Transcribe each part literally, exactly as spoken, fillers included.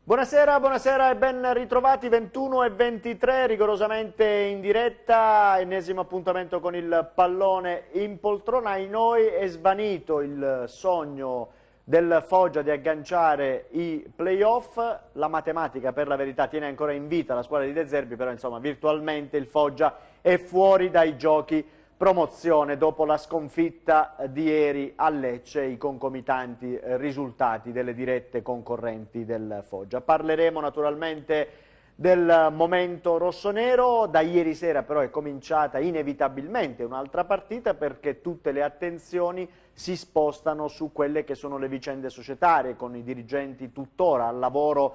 Buonasera, buonasera e ben ritrovati, ventuno e ventitré, rigorosamente in diretta, ennesimo appuntamento con il pallone in poltrona. Ai noi è svanito il sogno del Foggia di agganciare i play-off, la matematica per la verità tiene ancora in vita la squadra di De Zerbi, però insomma virtualmente il Foggia è fuori dai giochi promozione dopo la sconfitta di ieri a Lecce e i concomitanti risultati delle dirette concorrenti del Foggia. Parleremo naturalmente del momento rossonero, da ieri sera però è cominciata inevitabilmente un'altra partita perché tutte le attenzioni si spostano su quelle che sono le vicende societarie, con i dirigenti tuttora al lavoro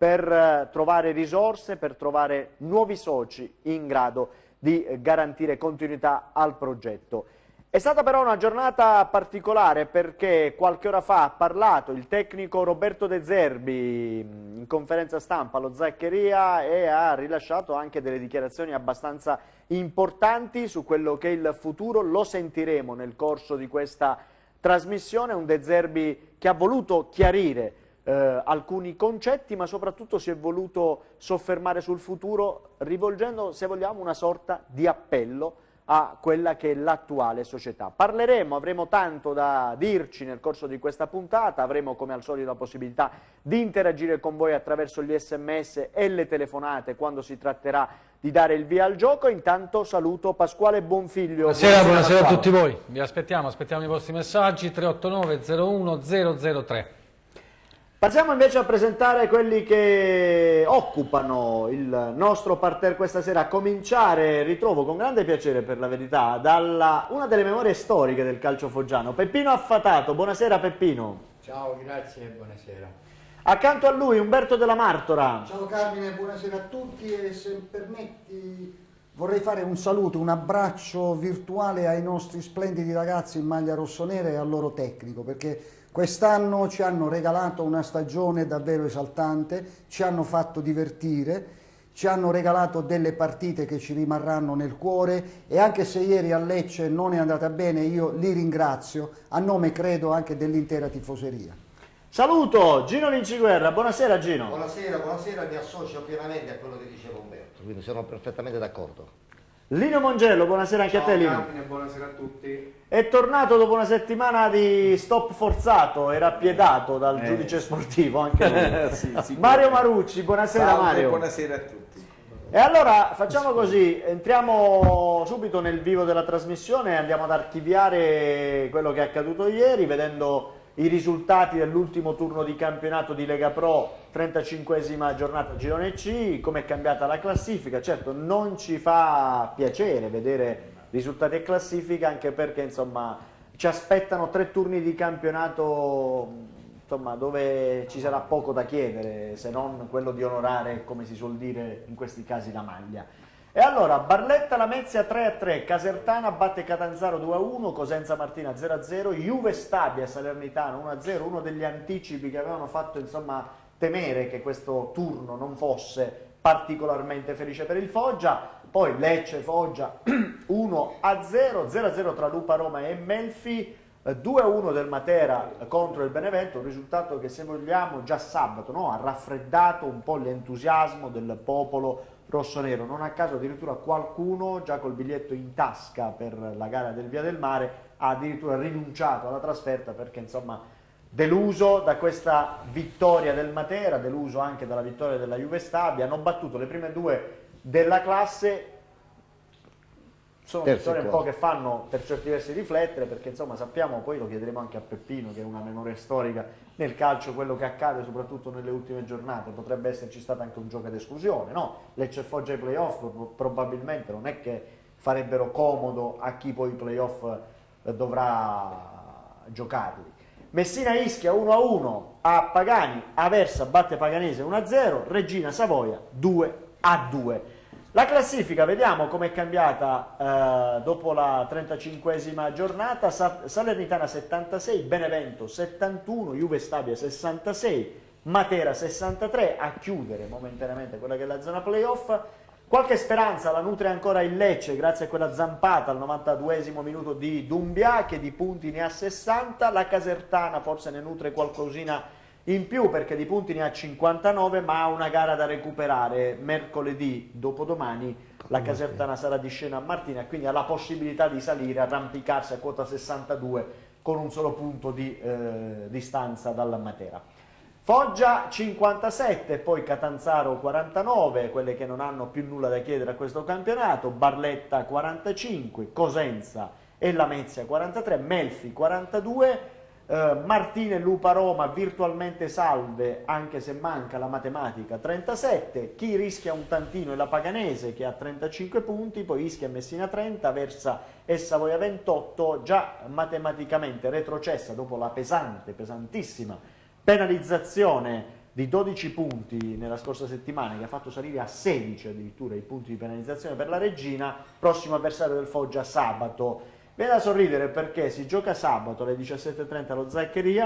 per trovare risorse, per trovare nuovi soci in grado di garantire continuità al progetto. È stata però una giornata particolare perché qualche ora fa ha parlato il tecnico Roberto De Zerbi in conferenza stampa allo Zaccheria e ha rilasciato anche delle dichiarazioni abbastanza importanti su quello che è il futuro. Lo sentiremo nel corso di questa trasmissione, un De Zerbi che ha voluto chiarire Eh, alcuni concetti, ma soprattutto si è voluto soffermare sul futuro rivolgendo, se vogliamo, una sorta di appello a quella che è l'attuale società. Parleremo, avremo tanto da dirci nel corso di questa puntata, avremo come al solito la possibilità di interagire con voi attraverso gli sms e le telefonate quando si tratterà di dare il via al gioco. Intanto saluto Pasquale Bonfiglio. Buonasera, buonasera, buonasera a tutti voi, vi aspettiamo, aspettiamo i vostri messaggi, tre otto nove zero uno zero zero tre. Passiamo invece a presentare quelli che occupano il nostro parterre questa sera, a cominciare, ritrovo con grande piacere per la verità, dalla una delle memorie storiche del calcio foggiano, Peppino Affatato. Buonasera Peppino. Ciao, grazie e buonasera. Accanto a lui Umberto Della Martora. Ciao Carmine, buonasera a tutti e se permetti vorrei fare un saluto, un abbraccio virtuale ai nostri splendidi ragazzi in maglia rossonera e al loro tecnico, perché quest'anno ci hanno regalato una stagione davvero esaltante, ci hanno fatto divertire, ci hanno regalato delle partite che ci rimarranno nel cuore e anche se ieri a Lecce non è andata bene io li ringrazio a nome credo anche dell'intera tifoseria. Saluto Gino Linciguerra, buonasera Gino. Buonasera, buonasera, mi associo pienamente a quello che diceva Umberto, quindi sono perfettamente d'accordo. Lino Mongello, buonasera anche Ciao, a te Lino. Carmine, buonasera a tutti. È tornato dopo una settimana di stop forzato, era appiedato dal eh. giudice sportivo anche lui. sì, sì, Mario Marucci, buonasera. Salve, Mario. Buonasera a tutti. E allora facciamo così, entriamo subito nel vivo della trasmissione e andiamo ad archiviare quello che è accaduto ieri, vedendo i risultati dell'ultimo turno di campionato di Lega Pro, trentacinquesima giornata Girone C, come è cambiata la classifica. Certo non ci fa piacere vedere risultati e classifica, anche perché insomma ci aspettano tre turni di campionato insomma, dove ci sarà poco da chiedere, se non quello di onorare, come si suol dire in questi casi, la maglia. E allora, Barletta Lamezia tre a tre, Casertana batte Catanzaro due a uno, Cosenza Martina zero a zero, Juve Stabia Salernitano uno a zero, uno degli anticipi che avevano fatto insomma temere che questo turno non fosse particolarmente felice per il Foggia. Poi Lecce Foggia uno a zero, zero a zero tra Lupa Roma e Melfi, due a uno del Matera contro il Benevento, un risultato che se vogliamo già sabato no, ha raffreddato un po' l'entusiasmo del popolo rossonero. Non a caso addirittura qualcuno già col biglietto in tasca per la gara del Via del Mare ha addirittura rinunciato alla trasferta perché insomma deluso da questa vittoria del Matera, deluso anche dalla vittoria della Juve Stabia. Hanno battuto le prime due della classe, sono vittorie un po' che fanno per certi versi riflettere, perché insomma sappiamo, poi lo chiederemo anche a Peppino che è una memoria storica nel calcio, quello che accade soprattutto nelle ultime giornate. Potrebbe esserci stato anche un gioco ad esclusione, no? Lecce e Foggia ai playoff probabilmente non è che farebbero comodo a chi poi i playoff dovrà giocarli. Messina Ischia uno a uno a Pagani, Aversa batte Paganese uno a zero, Regina Savoia due a due. La classifica, vediamo com'è cambiata eh, dopo la trentacinquesima giornata. Sa Salernitana settantasei, Benevento settantuno, Juve Stabia sessantasei, Matera sessantatré, a chiudere momentaneamente quella che è la zona playoff. Qualche speranza la nutre ancora il Lecce grazie a quella zampata al novantaduesimo minuto di Dumbia, che di punti ne ha sessanta. La Casertana forse ne nutre qualcosina in più perché di punti ne ha cinquantanove, ma ha una gara da recuperare mercoledì, dopodomani la Casertana sarà di scena a Martina, quindi ha la possibilità di salire, arrampicarsi a quota sessantadue con un solo punto di eh, distanza dalla Matera. Foggia cinquantasette, poi Catanzaro quarantanove, quelle che non hanno più nulla da chiedere a questo campionato, Barletta quarantacinque, Cosenza e Lamezia quarantatré, Melfi quarantadue, eh, Martine Lupa Roma virtualmente salve anche se manca la matematica trentasette, chi rischia un tantino è la Paganese che ha trentacinque punti, poi Ischia e Messina trenta, Versa e Savoia ventotto, già matematicamente retrocessa dopo la pesante, pesantissima penalizzazione di dodici punti nella scorsa settimana che ha fatto salire a sedici addirittura i punti di penalizzazione per la Reggina, prossimo avversario del Foggia sabato. Viene da sorridere perché si gioca sabato alle diciassette e trenta allo Zaccheria,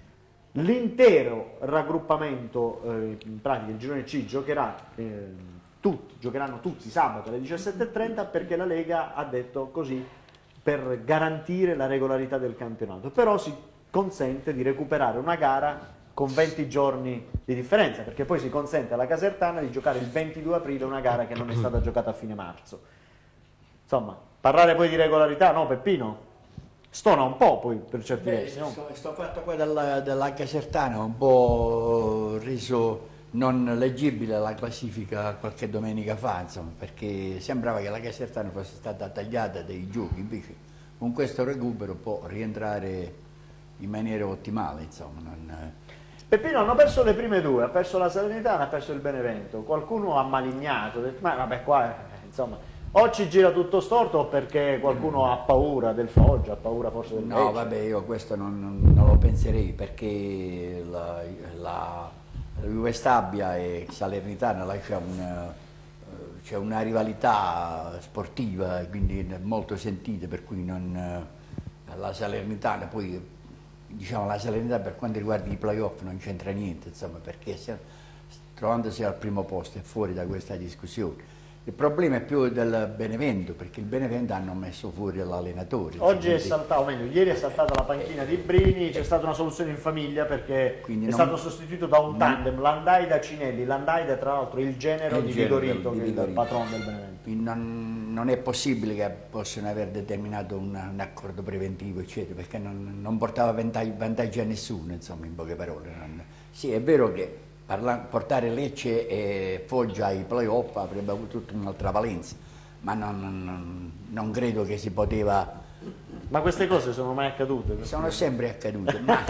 l'intero raggruppamento, eh, in pratica il girone C giocherà, eh, tutti, giocheranno tutti sabato alle diciassette e trenta perché la Lega ha detto così per garantire la regolarità del campionato, però si consente di recuperare una gara con venti giorni di differenza, perché poi si consente alla Casertana di giocare il ventidue aprile una gara che non è stata giocata a fine marzo. Insomma, parlare poi di regolarità, no Peppino? Stona un po' poi per certi versi, no? Questo fatto qua della, della Casertana è un po' reso non leggibile la classifica qualche domenica fa, insomma, perché sembrava che la Casertana fosse stata tagliata dai giochi, invece con questo recupero può rientrare in maniera ottimale, insomma. Non... Peppino hanno perso le prime due, ha perso la Salernitana, ha perso il Benevento, qualcuno ha malignato, ha detto, ma vabbè qua, eh, insomma, o ci gira tutto storto o perché qualcuno ha paura del Foggia, ha paura forse del Lecce. No, vabbè, io questo non, non, non lo penserei, perché la, la, la Juve Stabia e Salernitana, là c'è un... c'è una rivalità sportiva, quindi molto sentita, per cui non, la Salernitana poi, diciamo, la Salernità per quanto riguarda i playoff non c'entra niente, insomma, perché se, trovandosi al primo posto è fuori da questa discussione. Il problema è più del Benevento, perché il Benevento hanno messo fuori l'allenatore. Oggi è saltato, o meglio, ieri è saltata la panchina di Brini, c'è stata una soluzione in famiglia perché Quindi è non, stato sostituito da un tandem, non, Landaida Cinelli, Landaida tra l'altro il genero il di Vigorito, che è il patron del Benevento. Quindi non, non è possibile che possano aver determinato un, un accordo preventivo, eccetera, perché non, non portava vantaggi, vantaggi a nessuno, insomma, in poche parole. Non, sì, è vero che parla, portare Lecce e Foggia ai playoff avrebbe avuto tutta un'altra valenza, ma non, non, non credo che si poteva... Ma queste cose sono mai accadute? Sono sempre accadute, ma...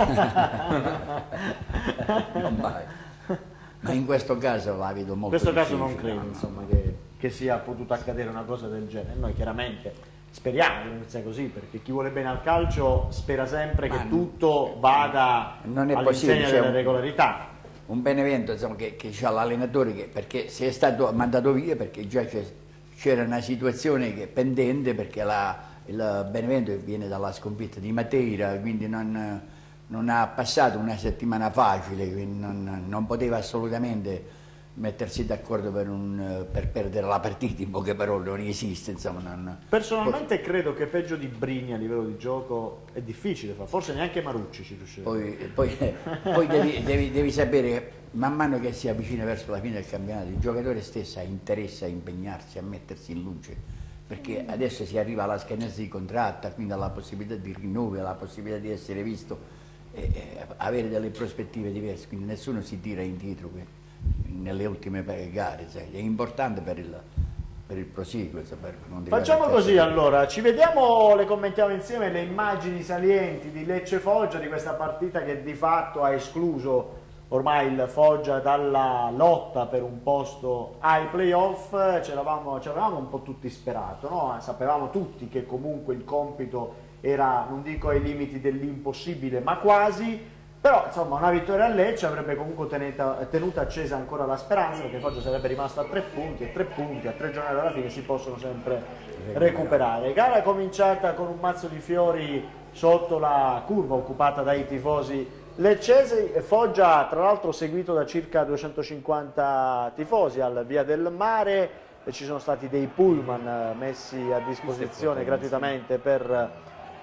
non mai. Ma in questo caso la vedo molto In questo caso difficile, non credo, no? insomma, che, che sia potuta accadere una cosa del genere. Noi chiaramente speriamo che non sia così, perché chi vuole bene al calcio spera sempre ma che tutto vada all'insegna della un, regolarità. Un Benevento, insomma, che, che ha l'allenatore, che, perché se è stato mandato via perché già c'era una situazione che è pendente, perché la, il Benevento viene dalla sconfitta di Matera, quindi non... non ha passato una settimana facile, quindi non, non poteva assolutamente mettersi d'accordo per, per perdere la partita, in poche parole, non esiste. Insomma, non... Personalmente poi, credo che peggio di Brini a livello di gioco è difficile fare, forse neanche Marucci ci riuscirà. Poi, poi, poi devi, devi, devi sapere che man mano che si avvicina verso la fine del campionato, il giocatore stesso ha interesse a impegnarsi, a mettersi in luce, perché adesso si arriva alla scadenza di contratto, quindi alla possibilità di rinnovo, alla possibilità di essere visto, e, e avere delle prospettive diverse, quindi nessuno si tira indietro nelle ultime gare, sai. È importante per il, per il prosieguo. Per non Facciamo così allora, ci vediamo, le commentiamo insieme le immagini salienti di Lecce Foggia, di questa partita che di fatto ha escluso ormai il Foggia dalla lotta per un posto ai playoff. Ci avevamo un po' tutti sperato, no? Sapevamo tutti che comunque il compito era, non dico ai limiti dell'impossibile, ma quasi, però insomma una vittoria a Lecce avrebbe comunque tenuta, tenuta accesa ancora la speranza, perché Foggia sarebbe rimasto a tre punti, e tre punti a tre giornate dalla fine si possono sempre recuperare. Gara cominciata con un mazzo di fiori sotto la curva occupata dai tifosi leccesi, Foggia tra l'altro seguito da circa duecentocinquanta tifosi al Via del Mare, e ci sono stati dei pullman messi a disposizione gratuitamente per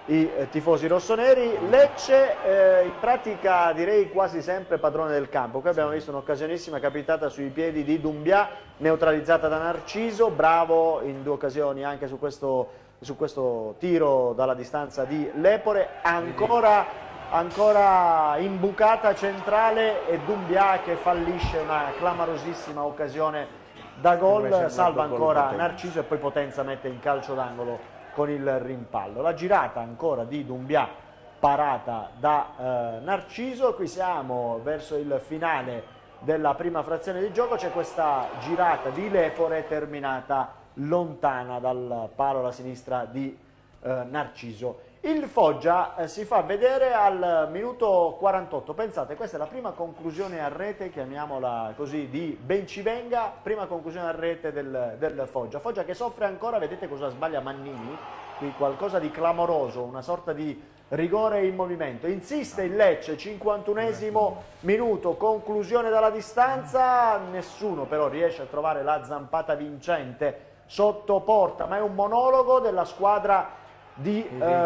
i eh, tifosi rossoneri. Lecce eh, in pratica direi quasi sempre padrone del campo. Qui abbiamo visto un'occasionissima capitata sui piedi di Doumbia, neutralizzata da Narciso, bravo in due occasioni anche su questo, su questo tiro dalla distanza di Lepore, ancora, ancora imbucata centrale e Doumbia che fallisce una clamorosissima occasione da gol, salva ancora Narciso e poi Potenza mette in calcio d'angolo con il rimpallo. La girata ancora di Doumbia parata da eh, Narciso. Qui siamo verso il finale della prima frazione di gioco, c'è questa girata di Lepore terminata lontana dal palo alla sinistra di eh, Narciso. Il Foggia eh, si fa vedere al minuto quarantotto, pensate, questa è la prima conclusione a rete, chiamiamola così, di Bencivenga, prima conclusione a rete del, del Foggia. Foggia che soffre ancora, vedete cosa sbaglia Mannini, qui qualcosa di clamoroso, una sorta di rigore in movimento. Insiste il Lecce, cinquantunesimo minuto, conclusione dalla distanza, nessuno però riesce a trovare la zampata vincente sotto porta, ma è un monologo della squadra di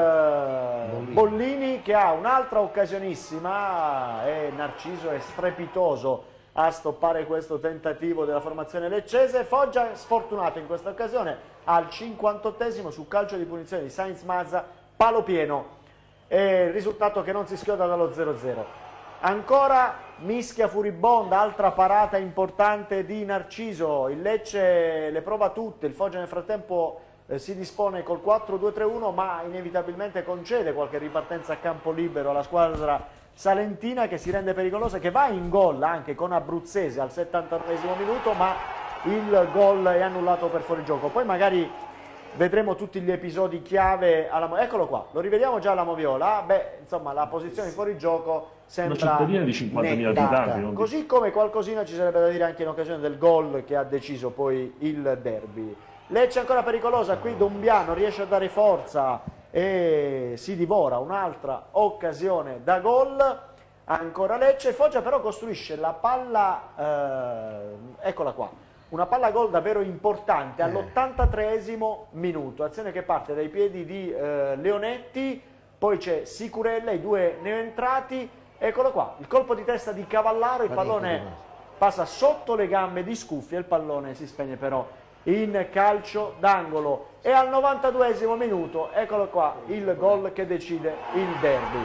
eh, Bollini che ha un'altra occasionissima e Narciso è strepitoso a stoppare questo tentativo della formazione leccese. Foggia sfortunato in questa occasione al cinquantottesimo su calcio di punizione di Sainz Mazza, palo pieno, e il risultato che non si schioda dallo zero zero. Ancora mischia furibonda, altra parata importante di Narciso, il Lecce le prova tutte, il Foggia nel frattempo eh, si dispone col quattro due tre uno ma inevitabilmente concede qualche ripartenza a campo libero alla squadra salentina che si rende pericolosa, che va in gol anche con Abruzzese al settantanovesimo minuto, ma il gol è annullato per fuorigioco. Poi magari vedremo tutti gli episodi chiave alla... Eccolo qua, lo rivediamo già alla Moviola. Beh, insomma, la posizione di fuorigioco sembra di cinquantamila abitanti, così come qualcosina ci sarebbe da dire anche in occasione del gol che ha deciso poi il derby. Lecce ancora pericolosa, qui Doumbia non riesce a dare forza e si divora un'altra occasione da gol. Ancora Lecce, Foggia però costruisce la palla, eh, eccola qua, una palla gol davvero importante all'ottantatreesimo minuto, azione che parte dai piedi di eh, Leonetti, poi c'è Sicurella, i due neoentrati, eccolo qua, il colpo di testa di Cavallaro, il pallone passa sotto le gambe di Scuffia, il pallone si spegne però in calcio d'angolo. E al novantaduesimo minuto, eccolo qua, il gol che decide il derby.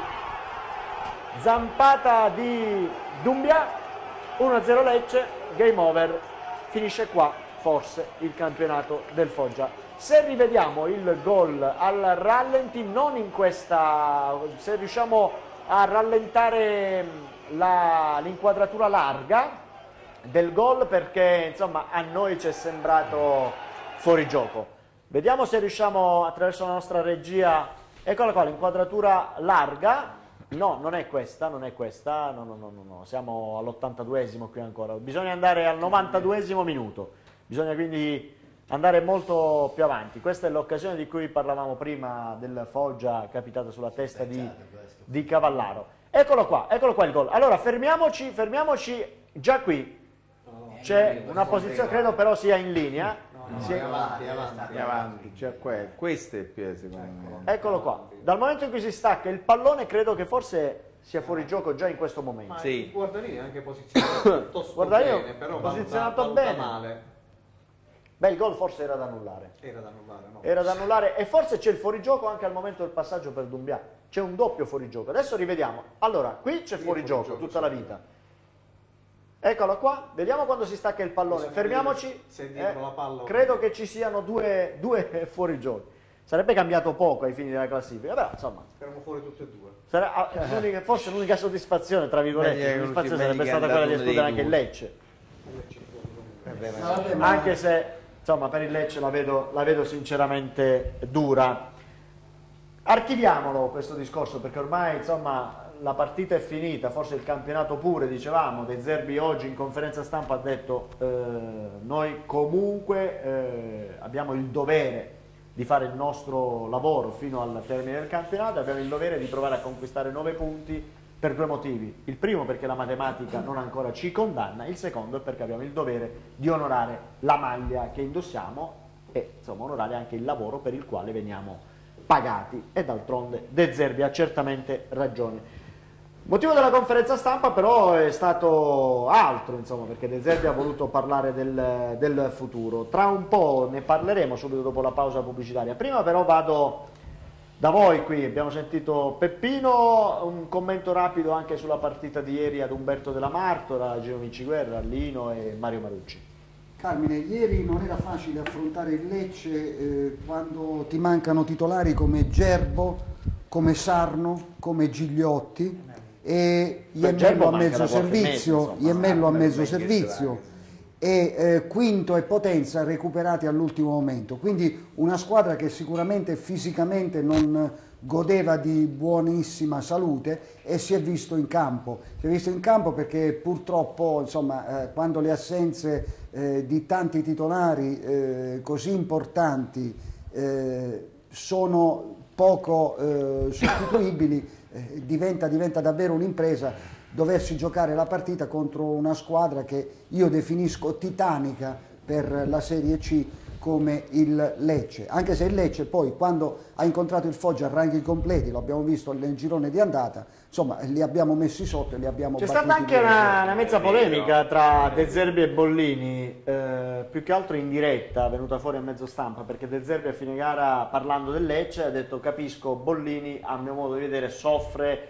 Zampata di Doumbia, uno a zero Lecce, game over. Finisce qua forse il campionato del Foggia. Se rivediamo il gol al rallenti, non in questa, se riusciamo a rallentare l'inquadratura larga del gol, perché insomma a noi ci è sembrato fuori gioco. Vediamo se riusciamo attraverso la nostra regia, eccola qua l'inquadratura larga. No, non è questa, non è questa, no, no, no, no, no. Siamo all'ottantaduesimo qui ancora, bisogna andare al novantaduesimo minuto, bisogna quindi andare molto più avanti. Questa è l'occasione di cui parlavamo prima del Foggia capitata sulla testa di, di Cavallaro. Eccolo qua, eccolo qua il gol. Allora fermiamoci, fermiamoci già qui, c'è una posizione, credo però sia in linea. No, sì. avanti, avanti, avanti, cioè que questo è il piede secondo me. Eccolo qua, dal momento in cui si stacca il pallone credo che forse sia fuori gioco già in questo momento. Ma sì. il Guardarini è anche posizionato piuttosto Guardarini bene, però posizionato valuta, bene. valuta male. Beh, il gol forse era da annullare. Era da annullare, no? Era da annullare e forse c'è il fuorigioco anche al momento del passaggio per Doumbia. C'è un doppio fuorigioco. Adesso rivediamo. Allora, qui c'è fuorigioco fuori tutta la vita. Eccolo qua, vediamo quando si stacca il pallone, fermiamoci, se dietro eh, la palla credo che ci siano due, due fuorigiochi, sarebbe cambiato poco ai fini della classifica, però insomma, erano fuori tutte e due. Sarà, l'unica, forse l'unica soddisfazione, tra virgolette, Beh, soddisfazione beh, sarebbe beh, stata beh, quella di beh, escludere beh, anche il beh, Lecce, Vabbè, ma- anche se insomma per il Lecce la vedo, la vedo sinceramente dura. Archiviamolo questo discorso perché ormai insomma la partita è finita, forse il campionato pure, dicevamo, De Zerbi oggi in conferenza stampa ha detto eh, noi comunque eh, abbiamo il dovere di fare il nostro lavoro fino al termine del campionato, abbiamo il dovere di provare a conquistare nove punti per due motivi. Il primo perché la matematica non ancora ci condanna, il secondo è perché abbiamo il dovere di onorare la maglia che indossiamo e insomma onorare anche il lavoro per il quale veniamo pagati, e d'altronde De Zerbi ha certamente ragione. Il motivo della conferenza stampa però è stato altro, insomma, perché De Zerbi ha voluto parlare del, del futuro. Tra un po' ne parleremo, subito dopo la pausa pubblicitaria. Prima però vado da voi qui, abbiamo sentito Peppino, un commento rapido anche sulla partita di ieri ad Umberto Della Martora, Gino Vinciguerra, Lino e Mario Marucci. Carmine, ieri non era facile affrontare il Lecce eh, quando ti mancano titolari come Gerbo, come Sarno, come Gigliotti e Iemmello a mezzo servizio, Iemmello a mezzo servizio e eh, Quinto e Potenza recuperati all'ultimo momento. Quindi una squadra che sicuramente fisicamente non godeva di buonissima salute e si è visto in campo. Si è visto in campo perché purtroppo, insomma, eh, quando le assenze eh, di tanti titolari eh, così importanti eh, sono poco eh, sostituibili, eh, diventa, diventa davvero un'impresa doversi giocare la partita contro una squadra che io definisco titanica per la Serie C come il Lecce, anche se il Lecce poi quando ha incontrato il Foggia a ranghi completi, lo abbiamo visto nel girone di andata, insomma li abbiamo messi sotto e li abbiamo C'è battuti. stata anche una, una mezza polemica tra De Zerbi e Bollini, eh, più che altro in diretta, venuta fuori a mezzo stampa, perché De Zerbi a fine gara, parlando del Lecce, ha detto: capisco, Bollini a mio modo di vedere soffre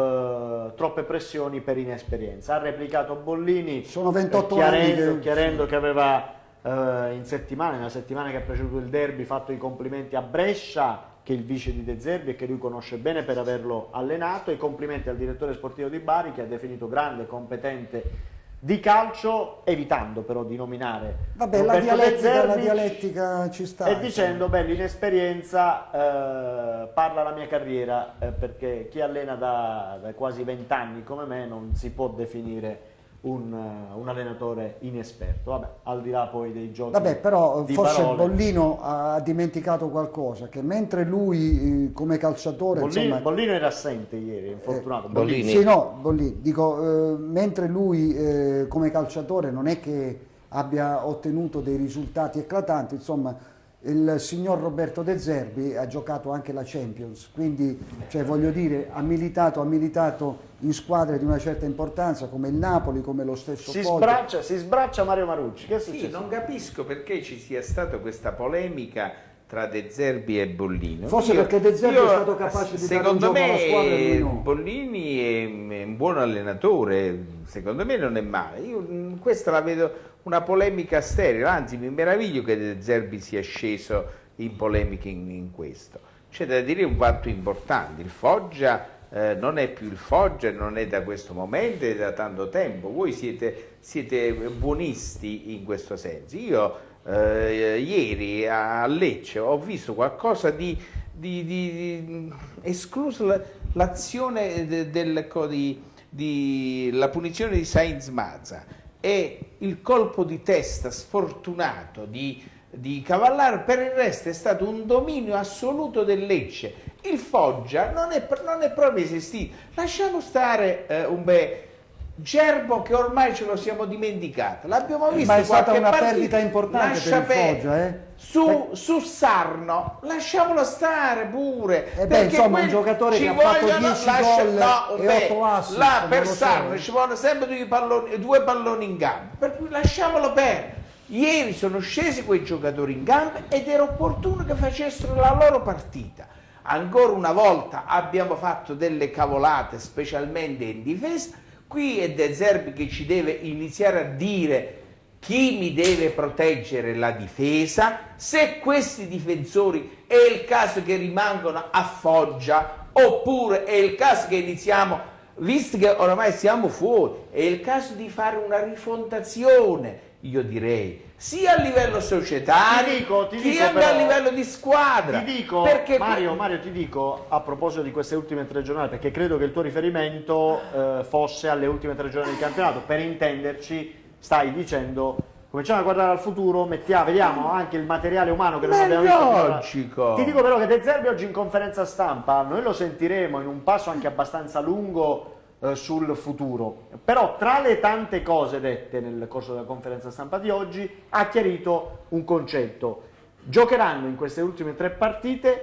Uh, troppe pressioni per inesperienza. Ha replicato Bollini, sono ventotto eh, chiarendo, anni che... chiarendo che aveva uh, in settimana, nella settimana che ha preceduto il derby, fatto i complimenti a Brescia, che è il vice di De Zerbi e che lui conosce bene per averlo allenato, e i complimenti al direttore sportivo di Bari, che ha definito grande, competente di calcio, evitando però di nominare Vabbè, Roberto la dialettica, De Zerbi, la dialettica ci sta. E dicendo, beh, l'inesperienza eh, parla la mia carriera, eh, perché chi allena da, da quasi vent'anni come me non si può definire un, un allenatore inesperto. Vabbè, al di là poi dei giochi. Vabbè, però di forse parole. Bollino ha dimenticato qualcosa, che mentre lui eh, come calciatore... Bollino, insomma, Bollino era assente ieri, infortunato. Eh, Bollini. Sì, no, Bollini, dico, eh, mentre lui eh, come calciatore non è che abbia ottenuto dei risultati eclatanti, insomma, il signor Roberto De Zerbi ha giocato anche la Champions, quindi, cioè, voglio dire, ha militato, ha militato in squadre di una certa importanza come il Napoli, come lo stesso Si Foggia. sbraccia, si sbraccia Mario Marucci. Che è successo? Sì, non capisco perché ci sia stata questa polemica tra De Zerbi e Bollini. Forse Io- perché De Zerbi io, è stato capace di dare un secondo gioco alla me squadra e lui no. Bollini è, è un buon allenatore, secondo me non è male. Io mh, questa la vedo una polemica sterile, anzi mi meraviglio che De Zerbi sia sceso in polemiche in, in questo. C'è da dire un fatto importante: il Foggia eh, non è più il Foggia, non è da questo momento, è da tanto tempo. Voi siete, siete buonisti in questo senso. Io eh, ieri a Lecce ho visto qualcosa di, di, di, di escluso la- l'azione de- del, di, di, la punizione di Sainz Mazza e il colpo di testa sfortunato di, di Cavallaro. Per il resto è stato un dominio assoluto del Lecce. Il Foggia non è, non è proprio esistito. Lasciamo stare eh, un bel Gerbo, che ormai ce lo siamo dimenticato, l'abbiamo visto. Ma è stata qualche una partita. perdita importante Lascia per il per- Foggia, eh? Su, su Sarno, lasciamolo stare pure. Eh beh, perché insomma, un quelli giocatore ci che ha fatto vogliono- dieci lascia- gol no, e beh, otto assist, là non per lo so, Sarno eh. ci vogliono sempre due palloni, due palloni in campo, per cui lasciamolo perdere. Ieri sono scesi quei giocatori in campo ed era opportuno che facessero la loro partita. Ancora una volta abbiamo fatto delle cavolate, specialmente in difesa. Qui è De Zerbi che ci deve iniziare a dire chi mi deve proteggere la difesa, se questi difensori è il caso che rimangono a Foggia, oppure è il caso che iniziamo, visto che oramai siamo fuori, è il caso di fare una rifondazione, io direi, sia a livello societario, Ti dico, ti sia dico anche però- a livello di squadra. Ti dico, perché Mario, Mario, ti dico, a proposito di queste ultime tre giornate, perché credo che il tuo riferimento eh, fosse alle ultime tre giornate di campionato, per intenderci, stai dicendo, cominciamo a guardare al futuro, mettiamo, vediamo anche il materiale umano che non Ma è abbiamo visto finora. logico. Ti dico però che De Zerbi oggi in conferenza stampa, noi lo sentiremo in un passo anche abbastanza lungo eh, sul futuro, però tra le tante cose dette nel corso della conferenza stampa di oggi ha chiarito un concetto: giocheranno in queste ultime tre partite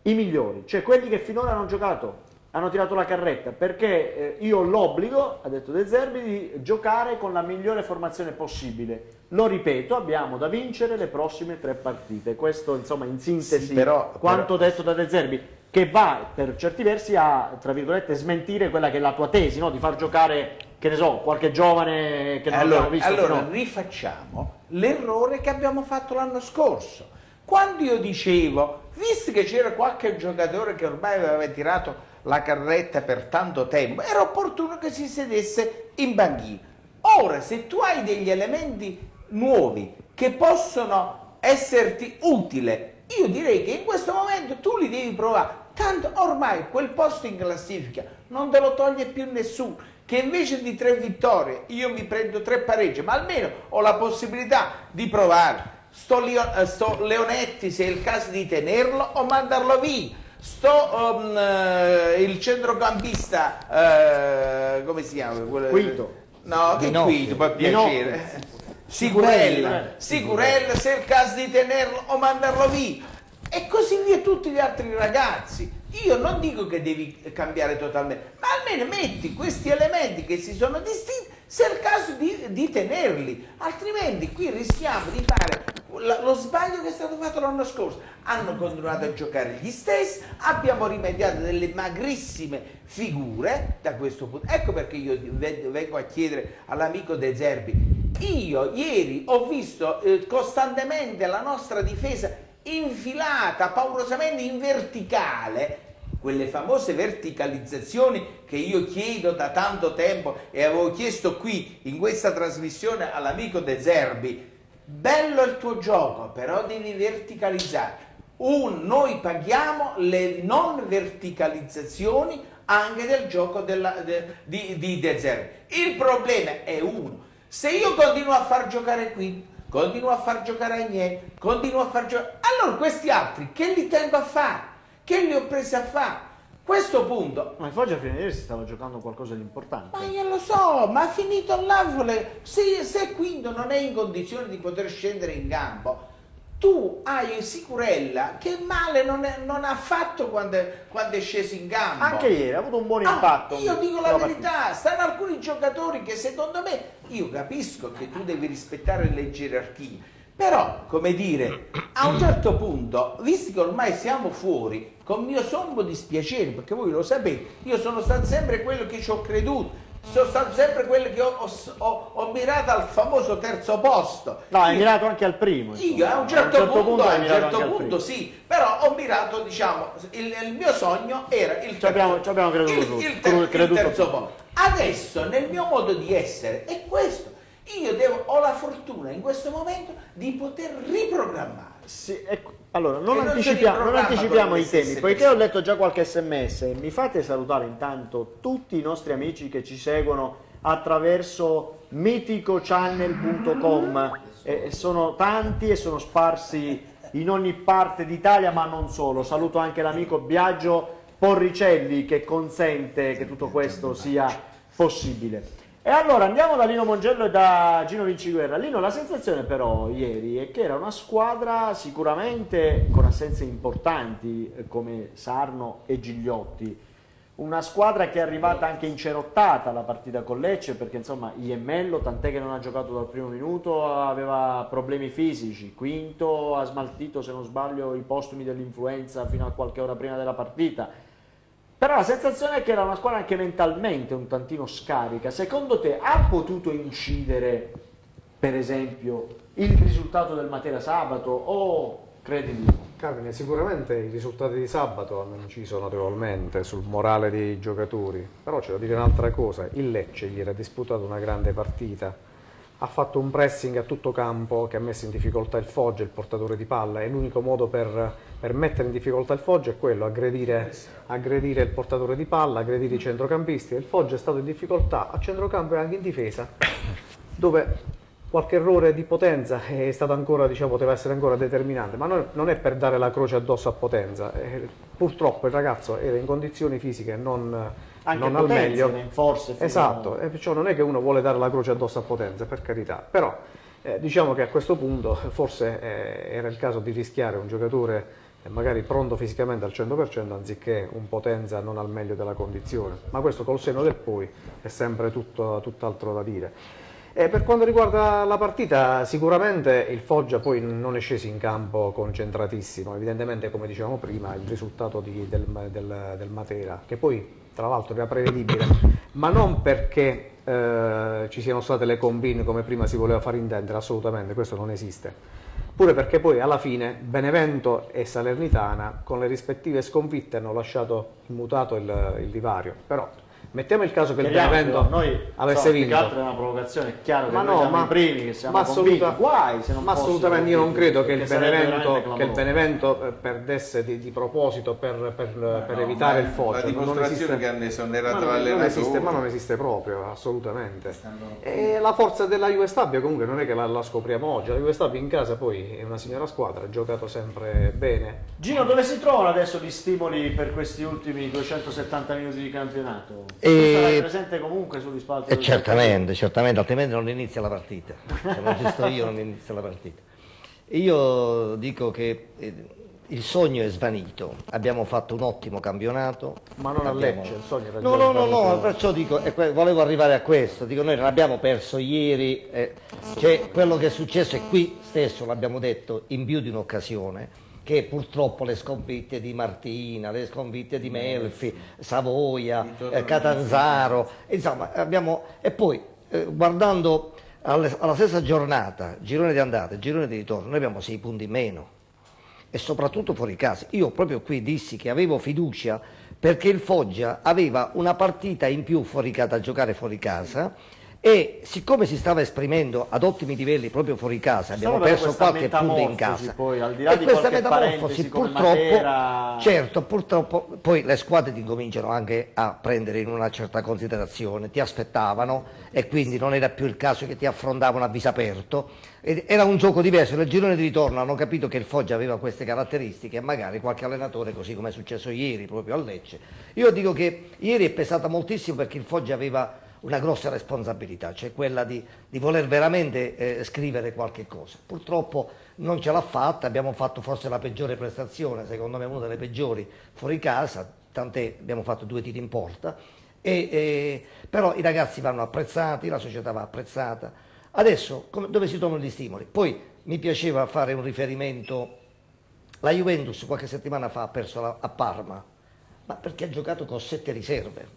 i migliori, cioè quelli che finora hanno giocato, hanno tirato la carretta, perché eh, io ho l'obbligo, ha detto De Zerbi, di giocare con la migliore formazione possibile. Lo ripeto, abbiamo da vincere le prossime tre partite. Questo, insomma, in sintesi, sì, però, quanto però... detto da De Zerbi, che va per certi versi a, tra virgolette, smentire quella che è la tua tesi, no? Di far giocare, che ne so, qualche giovane che non allora, abbiamo visto allora finora. Rifacciamo l'errore che abbiamo fatto l'anno scorso, quando io dicevo, visto che c'era qualche giocatore che ormai aveva tirato la carretta per tanto tempo, era opportuno che si sedesse in banchina. Ora, se tu hai degli elementi nuovi che possono esserti utili, io direi che in questo momento tu li devi provare, tanto ormai quel posto in classifica non te lo toglie più nessuno, che invece di tre vittorie io mi prendo tre pareggi, ma almeno ho la possibilità di provare. Sto, Leo, sto Leonetti, se è il caso di tenerlo o mandarlo via. Sto um, uh, il centrocampista, uh, come si chiama? Quito. No, che Quito, per piacere. Sicurella, Sicurella, se è il caso di tenerlo o mandarlo via. E così via tutti gli altri ragazzi. Io non dico che devi cambiare totalmente, ma almeno metti questi elementi che si sono distinti, se è il caso di, di tenerli, altrimenti qui rischiamo di fare lo sbaglio che è stato fatto l'anno scorso. Hanno continuato a giocare gli stessi, abbiamo rimediato delle magrissime figure da questo punto. Ecco perché io vengo a chiedere all'amico De Zerbi, io ieri ho visto eh, costantemente la nostra difesa infilata paurosamente in verticale, quelle famose verticalizzazioni che io chiedo da tanto tempo e avevo chiesto qui in questa trasmissione all'amico De Zerbi. Bello il tuo gioco, però devi verticalizzare. Un, noi paghiamo le non verticalizzazioni anche del gioco della, de, di, di De Zerbi. Il problema è uno: se io continuo a far giocare qui, continuo a far giocare Agnelli, continuo a far giocare, allora questi altri che li tengo a fare? Che li ho presi a fare? Questo punto. Ma Foggia fino a ieri si stava giocando qualcosa di importante. Ma io lo so, ma ha finito là, se, se Quinto non è in condizione di poter scendere in campo, tu hai Sicurella che male non, è, non ha fatto quando, quando è sceso in campo. Anche ieri ha avuto un buon Ah, impatto. io dico la verità, stanno alcuni giocatori che secondo me, io capisco che tu devi rispettare le gerarchie, però, come dire, a un certo punto, visto che ormai siamo fuori, con mio sommo dispiacere, perché voi lo sapete, io sono stato sempre quello che ci ho creduto, sono stato sempre quello che ho, ho, ho, ho mirato al famoso terzo posto. No, hai io, mirato anche al primo. Io a un certo, a un certo punto, punto, a un certo punto sì, però ho mirato, diciamo, il, il mio sogno era il terzo, abbiamo, ci abbiamo creduto il, tutti, il, ter, creduto il terzo tutti. posto. Adesso, nel mio modo di essere, è questo. Io devo, ho la fortuna in questo momento di poter riprogrammare. Sì, ecco. Allora, non, non anticipiamo, non anticipiamo i temi, poiché persone. ho letto già qualche sms. Mi fate salutare intanto tutti i nostri amici che ci seguono attraverso mitico channel punto com. Eh, sono tanti e sono sparsi in ogni parte d'Italia, ma non solo. Saluto anche l'amico Biagio Porricelli che consente che tutto questo sia possibile. E allora andiamo da Lino Mongello e da Gino Vinciguerra. Lino, la sensazione però ieri è che era una squadra sicuramente con assenze importanti come Sarno e Gigliotti, una squadra che è arrivata anche incerottata alla partita con Lecce, perché insomma Iemmello, tant'è che non ha giocato dal primo minuto, aveva problemi fisici, Quinto ha smaltito, se non sbaglio, i postumi dell'influenza fino a qualche ora prima della partita. Però la sensazione è che era una squadra anche mentalmente un tantino scarica. Secondo te ha potuto incidere, per esempio, il risultato del Matera sabato o credi di no? Carmine, sicuramente i risultati di sabato hanno inciso notevolmente sul morale dei giocatori, però c'è da dire un'altra cosa: il Lecce gli era disputato una grande partita, ha fatto un pressing a tutto campo che ha messo in difficoltà il Foggia, il portatore di palla, e l'unico modo per, per mettere in difficoltà il Foggia è quello, aggredire, aggredire il portatore di palla, aggredire i centrocampisti. Il Foggia è stato in difficoltà a centrocampo e anche in difesa, dove qualche errore di Potenza è stato ancora, diciamo, poteva essere ancora determinante, ma non, non è per dare la croce addosso a Potenza. Eh, purtroppo il ragazzo era in condizioni fisiche non, anche non al meglio. Forse esatto, e perciò non è che uno vuole dare la croce addosso a Potenza, per carità, però eh, diciamo che a questo punto forse eh, era il caso di rischiare un giocatore e magari pronto fisicamente al cento per cento anziché un Potenza non al meglio della condizione, ma questo col senno del poi è sempre tutto, tutt'altro da dire. E per quanto riguarda la partita, sicuramente il Foggia poi non è sceso in campo concentratissimo, evidentemente come dicevamo prima il risultato di, del, del, del Matera, che poi tra l'altro era prevedibile, ma non perché eh, ci siano state le combine come prima si voleva far intendere, assolutamente, questo non esiste. Pure perché poi alla fine Benevento e Salernitana con le rispettive sconfitte hanno lasciato immutato il, il divario, però mettiamo il caso che il Benevento noi, avesse so, vinto. Che altro è una provocazione, è chiaro che ma noi no, siamo ma, i primi che siamo ma convinti, assoluta, guai se non ma assolutamente io non credo che il, Benevento, che il Benevento eh, perdesse di, di proposito per, per, no, per no, evitare il Foggia. La dimostrazione che hanno esonerato l'allenatore. Ma non esiste proprio, assolutamente. E la forza della Juve Stabia comunque non è che la, la scopriamo oggi, la Juve Stabia in casa poi è una signora squadra, ha giocato sempre bene. Gino, dove si trovano adesso gli stimoli per questi ultimi duecentosettanta minuti di campionato? E... sarai presente comunque sugli spalti? Eh, certamente, certamente, altrimenti non inizia la partita. Se non ci sto io non inizia la partita. Io dico che eh, il sogno è svanito, abbiamo fatto un ottimo campionato. Ma non a abbiamo... Lecce, il sogno era No, no, no, no, perciò dico, eh, volevo arrivare a questo, dico noi non abbiamo perso ieri, eh, cioè, quello che è successo è qui stesso, l'abbiamo detto, in più di un'occasione, che purtroppo le sconfitte di Martina, le sconfitte di Melfi, Savoia, eh, Catanzaro, insomma abbiamo... E poi eh, guardando alle, alla stessa giornata, girone di andata e girone di ritorno, noi abbiamo sei punti in meno e soprattutto fuori casa. Io proprio qui dissi che avevo fiducia perché il Foggia aveva una partita in più fuori casa, da giocare fuori casa, e siccome si stava esprimendo ad ottimi livelli proprio fuori casa, abbiamo perso qualche punto in casa, poi, al di là e di questa qualche metamorfosi purtroppo, Matera... certo, purtroppo poi le squadre ti cominciano anche a prendere in una certa considerazione, ti aspettavano e quindi non era più il caso che ti affrontavano a viso aperto, era un gioco diverso. Nel girone di ritorno hanno capito che il Foggia aveva queste caratteristiche e magari qualche allenatore, così come è successo ieri proprio a Lecce. Io dico che ieri è pesata moltissimo perché il Foggia aveva una grossa responsabilità, cioè quella di, di voler veramente eh, scrivere qualche cosa. Purtroppo non ce l'ha fatta, abbiamo fatto forse la peggiore prestazione, secondo me una delle peggiori fuori casa, tant'è abbiamo fatto due tiri in porta, e, e, però i ragazzi vanno apprezzati, la società va apprezzata. Adesso come, dove si trovano gli stimoli? Poi mi piaceva fare un riferimento, la Juventus qualche settimana fa ha perso la, a Parma, ma perché ha giocato con sette riserve.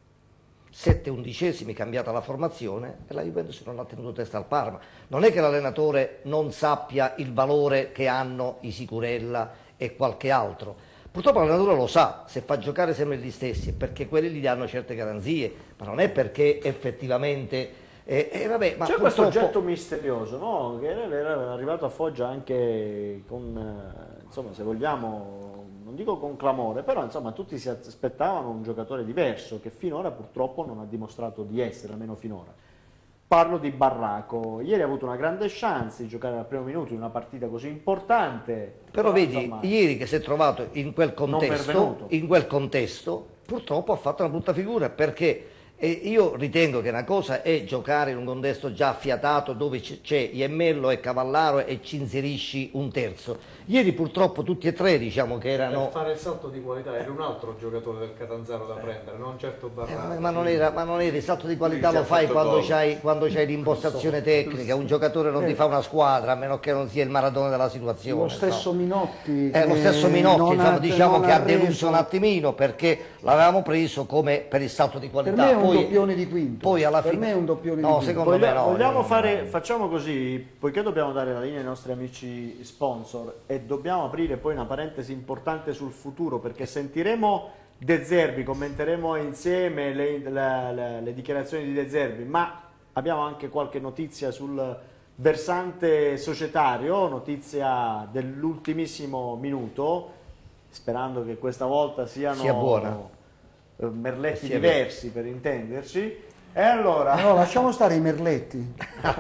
Sette undicesimi, cambiata la formazione e la Juventus non ha tenuto testa al Parma. Non è che l'allenatore non sappia il valore che hanno i Sicurella e qualche altro. Purtroppo l'allenatore lo sa, se fa giocare sempre gli stessi è perché quelli gli danno certe garanzie, ma non è perché effettivamente... Eh, eh, vabbè, ma c'è purtroppo... questo oggetto misterioso, no? Che era arrivato a Foggia anche con, eh, insomma, se vogliamo, non dico con clamore, però insomma tutti si aspettavano un giocatore diverso che finora purtroppo non ha dimostrato di essere, almeno finora. Parlo di Barraco, ieri ha avuto una grande chance di giocare al primo minuto in una partita così importante. Però, però vedi, insomma, ieri che si è trovato in quel contesto, in quel contesto, purtroppo ha fatto una brutta figura perché... E io ritengo che una cosa è giocare in un contesto già affiatato dove c'è Iemmello e Cavallaro e ci inserisci un terzo. Ieri purtroppo tutti e tre diciamo che erano... Per fare il salto di qualità era un altro giocatore del Catanzaro da prendere, non certo Barraco. Eh, ma, non era, ma non era il salto di qualità, lo fai quando c'hai, quando c'hai l'impostazione tecnica, un giocatore non ti fa una squadra a meno che non sia il Maradona della situazione. Lo stesso no? Minotti, eh, lo stesso Minotti insomma, ha, diciamo che ha deluso reso... un attimino perché l'avevamo preso come per il salto di qualità. Per me è un poi, doppione di quinto. Poi alla per fine... me è un doppione no, di secondo Voglia, me no. Vogliamo no, fare, no. facciamo così, poiché dobbiamo dare la linea ai nostri amici sponsor e dobbiamo aprire poi una parentesi importante sul futuro, perché sentiremo De Zerbi, commenteremo insieme le, le, le, le dichiarazioni di De Zerbi, ma abbiamo anche qualche notizia sul versante societario, notizia dell'ultimissimo minuto, sperando che questa volta siano sia buona. merletti sia diversi per intenderci. E allora... No, lasciamo stare i merletti.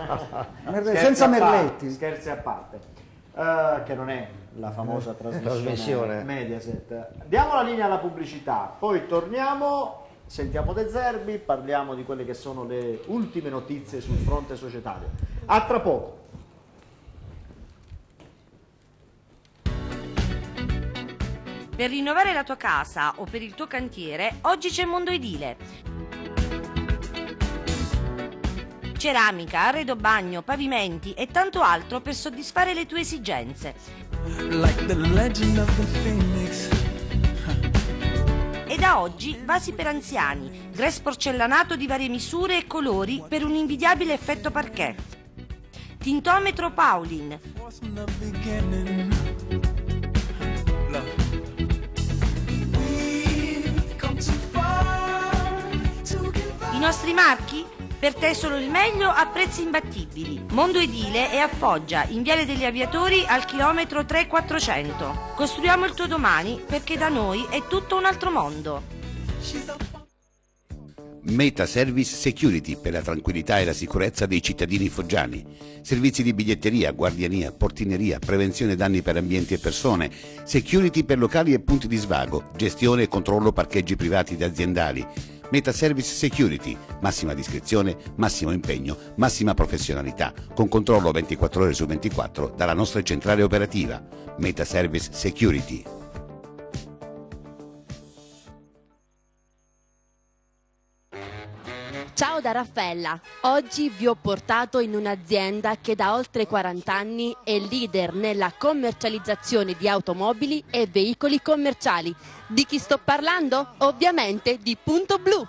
Scherzi senza a parte, merletti. Scherzi a parte. Uh, che non è la famosa trasmissione, trasmissione Mediaset. Diamo la linea alla pubblicità, poi torniamo, sentiamo De Zerbi, parliamo di quelle che sono le ultime notizie sul fronte societario. A tra poco. Per rinnovare la tua casa o per il tuo cantiere, oggi c'è Mondo Edile. Ceramica, arredo bagno, pavimenti e tanto altro per soddisfare le tue esigenze. Like the legend of the Phoenix. E da oggi vasi per anziani, grès porcellanato di varie misure e colori per un invidiabile effetto parquet. Tintometro Paulin. I nostri marchi? Per te solo il meglio a prezzi imbattibili. Mondo Edile è a Foggia, in Viale degli Aviatori al chilometro tre quattrocento. Costruiamo il tuo domani perché da noi è tutto un altro mondo. Meta Service Security per la tranquillità e la sicurezza dei cittadini foggiani. Servizi di biglietteria, guardiania, portineria, prevenzione danni per ambienti e persone, security per locali e punti di svago, gestione e controllo parcheggi privati ed aziendali. Meta Service Security, massima discrezione, massimo impegno, massima professionalità, con controllo ventiquattro ore su ventiquattro dalla nostra centrale operativa. Meta Service Security. Ciao da Raffaella, oggi vi ho portato in un'azienda che da oltre quaranta anni è leader nella commercializzazione di automobili e veicoli commerciali. Di chi sto parlando? Ovviamente di Punto Blu.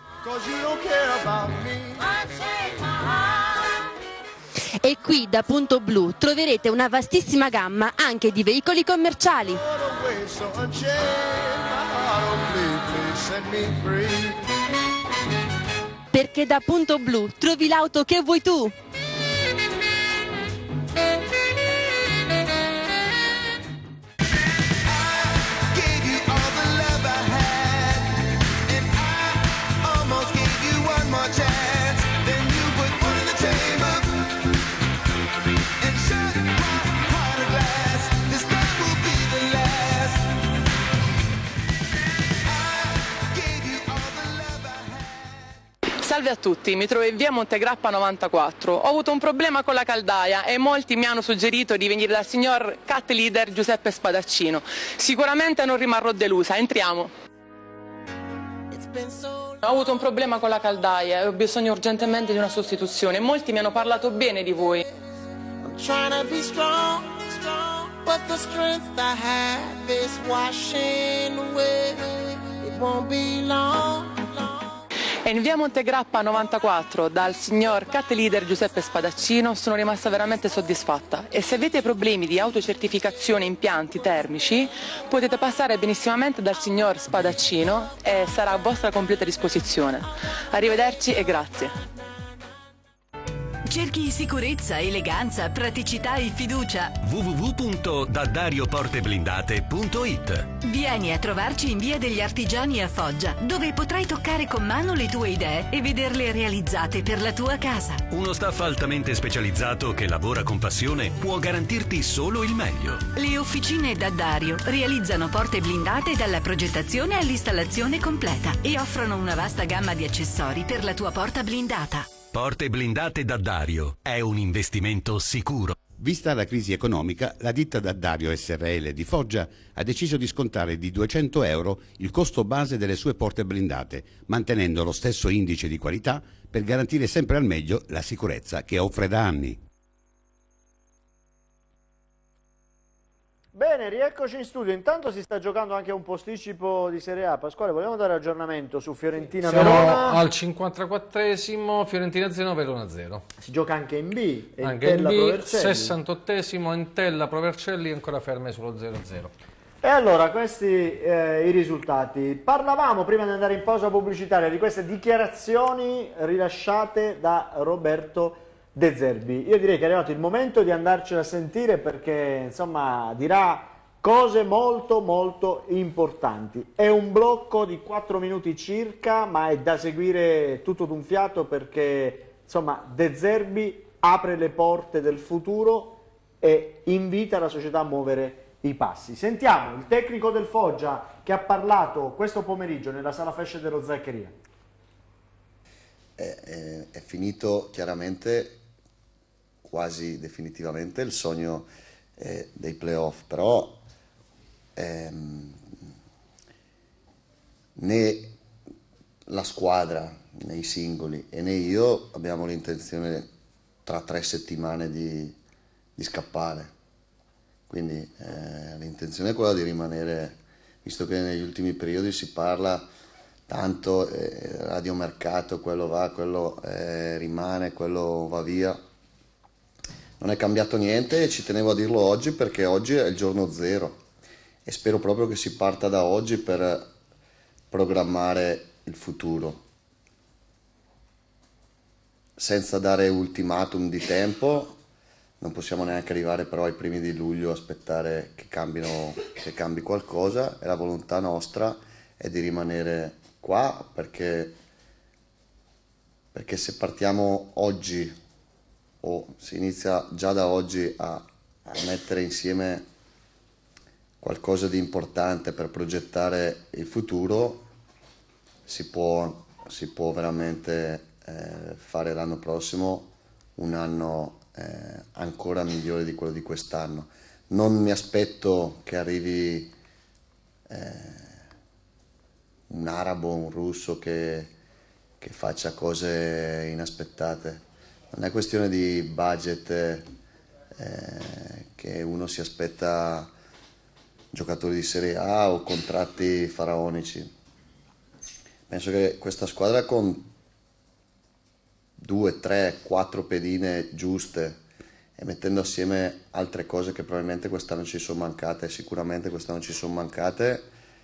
E qui da Punto Blu troverete una vastissima gamma anche di veicoli commerciali. Perché da Punto Blu trovi l'auto che vuoi tu. Salve a tutti, mi trovo in via Montegrappa novantaquattro. Ho avuto un problema con la caldaia e molti mi hanno suggerito di venire dal signor Cat Leader Giuseppe Spadaccino. Sicuramente non rimarrò delusa, entriamo. Ho avuto un problema con la caldaia e ho bisogno urgentemente di una sostituzione. Molti mi hanno parlato bene di voi. E in via Montegrappa novantaquattro dal signor Cat Leader Giuseppe Spadaccino sono rimasta veramente soddisfatta. E se avete problemi di autocertificazione impianti termici potete passare benissimamente dal signor Spadaccino e sarà a vostra completa disposizione. Arrivederci e grazie. Cerchi sicurezza, eleganza, praticità e fiducia. w w w punto daddario porte blindate punto it. Vieni a trovarci in via degli Artigiani a Foggia, dove potrai toccare con mano le tue idee e vederle realizzate per la tua casa. Uno staff altamente specializzato che lavora con passione può garantirti solo il meglio. Le officine Daddario realizzano porte blindate dalla progettazione all'installazione completa e offrono una vasta gamma di accessori per la tua porta blindata. Porte blindate Daddario è un investimento sicuro. Vista la crisi economica, la ditta Daddario S R L di Foggia ha deciso di scontare di duecento euro il costo base delle sue porte blindate, mantenendo lo stesso indice di qualità per garantire sempre al meglio la sicurezza che offre da anni. Bene, rieccoci in studio. Intanto si sta giocando anche un posticipo di Serie A. Pasquale, vogliamo dare aggiornamento su Fiorentina Siamo Verona? al cinquantaquattresimo, Fiorentina zero, Verona zero. Si gioca anche in B, e anche in B, sessantottesimo, Entella Provercelli ancora ferme sullo zero a zero. E allora, questi eh, i risultati. Parlavamo prima di andare in pausa pubblicitaria di queste dichiarazioni rilasciate da Roberto De Zerbi. Io direi che è arrivato il momento di andarcene a sentire perché insomma dirà cose molto molto importanti. È un blocco di quattro minuti circa, ma è da seguire tutto d'un fiato perché insomma De Zerbi apre le porte del futuro e invita la società a muovere i passi. Sentiamo il tecnico del Foggia che ha parlato questo pomeriggio nella sala Fesce dello Zaccheria. È, è, è finito chiaramente, quasi definitivamente, il sogno eh, dei playoff, però ehm, né la squadra, né i singoli e né io abbiamo l'intenzione tra tre settimane di, di scappare. Quindi eh, l'intenzione è quella di rimanere, visto che negli ultimi periodi si parla tanto eh, radiomercato, quello va, quello eh, rimane, quello va via. Non è cambiato niente e ci tenevo a dirlo oggi perché oggi è il giorno zero e spero proprio che si parta da oggi per programmare il futuro. Senza dare ultimatum di tempo, non possiamo neanche arrivare però ai primi di luglio, aspettare che, cambino, che cambi qualcosa, e la volontà nostra è di rimanere qua perché, perché se partiamo oggi o si inizia già da oggi a, a mettere insieme qualcosa di importante per progettare il futuro, si può, si può veramente eh, fare l'anno prossimo un anno eh, ancora migliore di quello di quest'anno. Non mi aspetto che arrivi eh, un arabo, un russo che, che faccia cose inaspettate. Non è questione di budget eh, che uno si aspetta giocatori di Serie A o contratti faraonici. Penso che questa squadra con due, tre, quattro pedine giuste e mettendo assieme altre cose che probabilmente quest'anno ci sono mancate, sicuramente quest'anno ci sono mancate,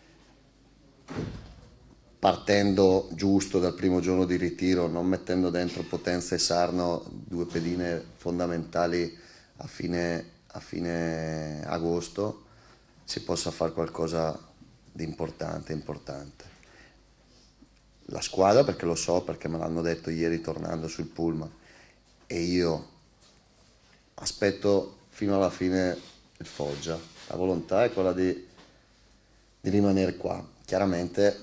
partendo giusto dal primo giorno di ritiro, non mettendo dentro Potenza e Sarno, due pedine fondamentali a fine, a fine agosto, si possa fare qualcosa di importante, importante. La squadra, perché lo so, perché me l'hanno detto ieri tornando sul pullman, e io aspetto fino alla fine il Foggia. La volontà è quella di, di rimanere qua. Chiaramente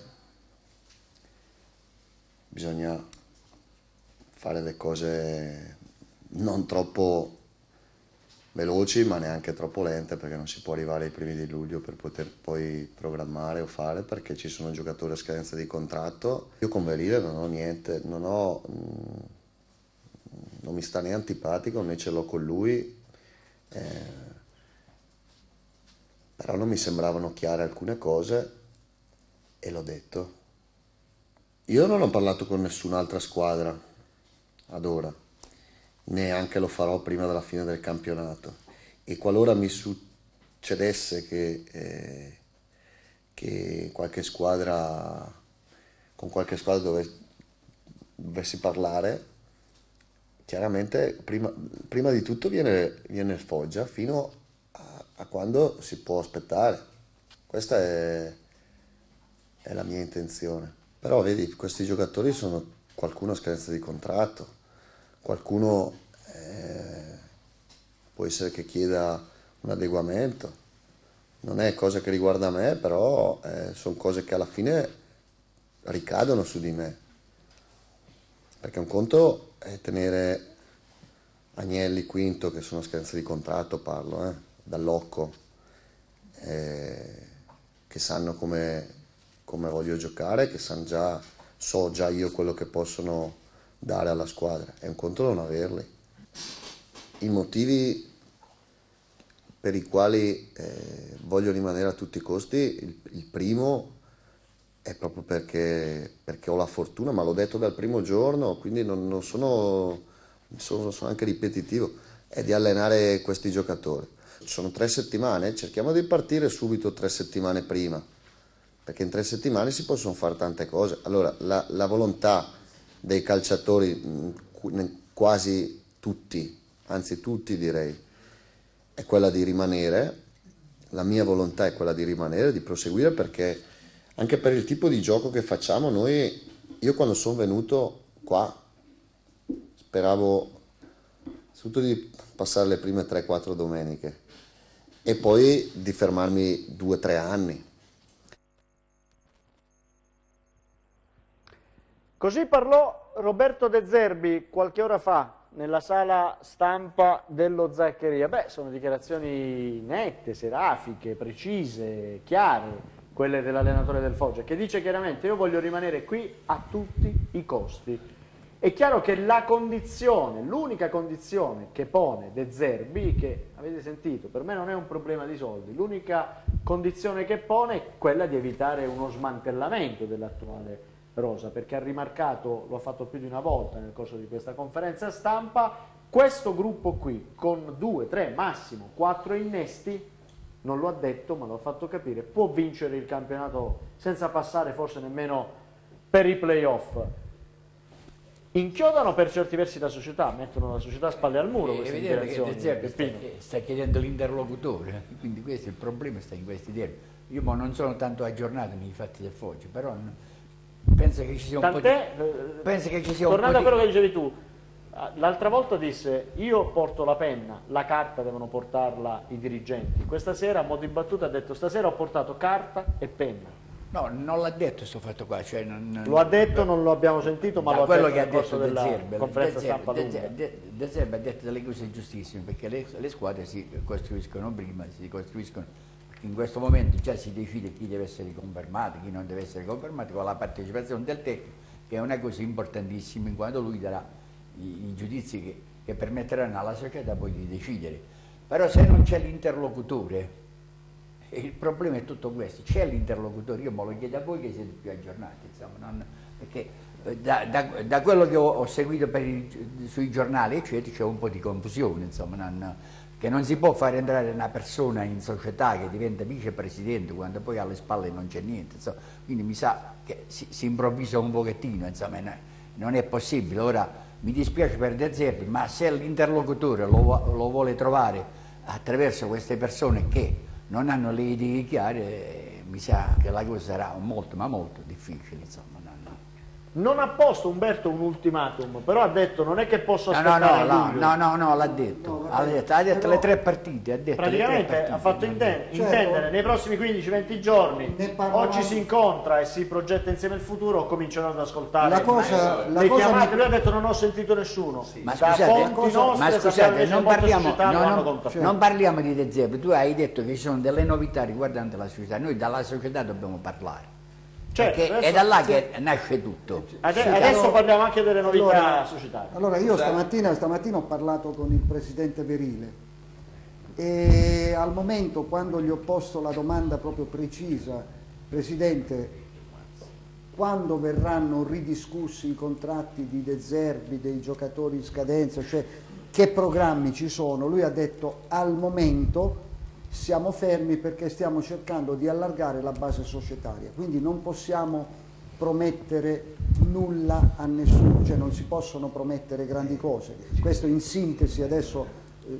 bisogna fare le cose non troppo veloci ma neanche troppo lente, perché non si può arrivare ai primi di luglio per poter poi programmare o fare, perché ci sono giocatori a scadenza di contratto. Io con Verile non ho niente, non ho non mi sta né antipatico né ce l'ho con lui, eh, però non mi sembravano chiare alcune cose e l'ho detto. Io non ho parlato con nessun'altra squadra ad ora, neanche lo farò prima della fine del campionato, e qualora mi succedesse che, eh, che qualche squadra con qualche squadra dove dovessi parlare, chiaramente prima, prima di tutto viene, viene il Foggia fino a, a quando si può aspettare. Questa è, è la mia intenzione. Però vedi, questi giocatori sono qualcuno a scadenza di contratto, qualcuno eh, può essere che chieda un adeguamento, non è cosa che riguarda me, però eh, sono cose che alla fine ricadono su di me, perché un conto è tenere Agnelli, Quinto, che sono a scadenza di contratto, parlo, eh, Dall'Occo, eh, che sanno come, come voglio giocare, che sanno già, so già io quello che possono dare alla squadra, è un conto non averli. I motivi per i quali eh, voglio rimanere a tutti i costi, il, il primo è proprio perché, perché ho la fortuna, ma l'ho detto dal primo giorno, quindi non, non sono, sono, sono anche ripetitivo, è di allenare questi giocatori. Sono tre settimane, cerchiamo di partire subito tre settimane prima, perché in tre settimane si possono fare tante cose. Allora, la, la volontà dei calciatori, quasi tutti, anzi tutti direi, è quella di rimanere. La mia volontà è quella di rimanere, di proseguire, perché anche per il tipo di gioco che facciamo noi, io quando sono venuto qua speravo soprattutto di passare le prime tre quattro domeniche e poi di fermarmi due tre anni. Così parlò Roberto De Zerbi qualche ora fa nella sala stampa dello Zaccheria. Beh, sono dichiarazioni nette, serafiche, precise, chiare, quelle dell'allenatore del Foggia, che dice chiaramente io voglio rimanere qui a tutti i costi. È chiaro che la condizione, l'unica condizione che pone De Zerbi, che avete sentito, per me non è un problema di soldi, l'unica condizione che pone è quella di evitare uno smantellamento dell'attuale rosa, perché ha rimarcato, lo ha fatto più di una volta nel corso di questa conferenza stampa, questo gruppo qui con due, tre, massimo quattro innesti, non lo ha detto ma lo ha fatto capire, può vincere il campionato senza passare forse nemmeno per i playoff. Inchiodano per certi versi la società, mettono la società a spalle al muro queste dichiarazioni. Sta, sta chiedendo l'interlocutore, quindi questo il problema sta in questi termini. Io mo non sono tanto aggiornato nei fatti del Foggia, però penso che ci sia un Tant'è, po' di... penso che ci sia un tornando po' a quello di... che dicevi tu, l'altra volta disse io porto la penna, la carta devono portarla i dirigenti. Questa sera a modo di battuta ha detto stasera ho portato carta e penna. No, non l'ha detto questo fatto qua. Cioè non, lo ha detto, non lo abbiamo sentito, ma lo ha quello detto che ha nel corso detto della De Zerbi, conferenza De stampa Zerbi, lunga. De, De Zerbi ha detto delle cose giustissime, perché le, le squadre si costruiscono prima, si costruiscono, perché in questo momento già si decide chi deve essere confermato, chi non deve essere confermato, con la partecipazione del tecnico, che è una cosa importantissima, in quanto lui darà i, i giudizi che, che permetteranno alla società poi di decidere. Però se non c'è l'interlocutore, il problema è tutto questo, c'è l'interlocutore, io me lo chiedo a voi che siete più aggiornati, insomma, non, perché da, da, da quello che ho, ho seguito per i, sui giornali eccetera c'è un po' di confusione, insomma, non, che non si può fare entrare una persona in società che diventa vicepresidente quando poi alle spalle non c'è niente, insomma, quindi mi sa che si, si improvvisa un pochettino, insomma, non è possibile. Ora mi dispiace per De Zerbi, ma se l'interlocutore lo, lo vuole trovare attraverso queste persone che non hanno le idee chiare, eh, mi sa che la cosa sarà molto ma molto difficile, insomma. Non ha posto Umberto un ultimatum, però ha detto non è che posso No, aspettare no, no, luglio. no, no, no, l'ha detto, ha detto, ha detto però, le tre partite, ha detto praticamente le tre partite, ha fatto inten Certo. intendere nei prossimi quindici venti giorni oggi si incontra e si progetta insieme il futuro, cominciano ad ascoltare La cosa- le la cosa chiamate, mi- lui ha detto non ho sentito nessuno. Ma Da scusate, fonti nostre ma sappiamo scusate, che non molte parliamo, società no, lo hanno non- contattato. non parliamo di De Zerbi, tu hai detto che ci sono delle novità riguardanti la società, noi dalla società dobbiamo parlare. Certo, perché adesso- è da là sì. che nasce tutto. Ade- Sì, adesso allora- parliamo anche delle novità Allora- societarie. Allora io stamattina, stamattina ho parlato con il presidente Verile e al momento, quando gli ho posto la domanda proprio precisa, Presidente, quando verranno ridiscussi i contratti di De Zerbi, dei giocatori in scadenza, cioè che programmi ci sono, lui ha detto al momento siamo fermi perché stiamo cercando di allargare la base societaria, quindi non possiamo promettere nulla a nessuno, cioè non si possono promettere grandi cose. Questo in sintesi, adesso eh,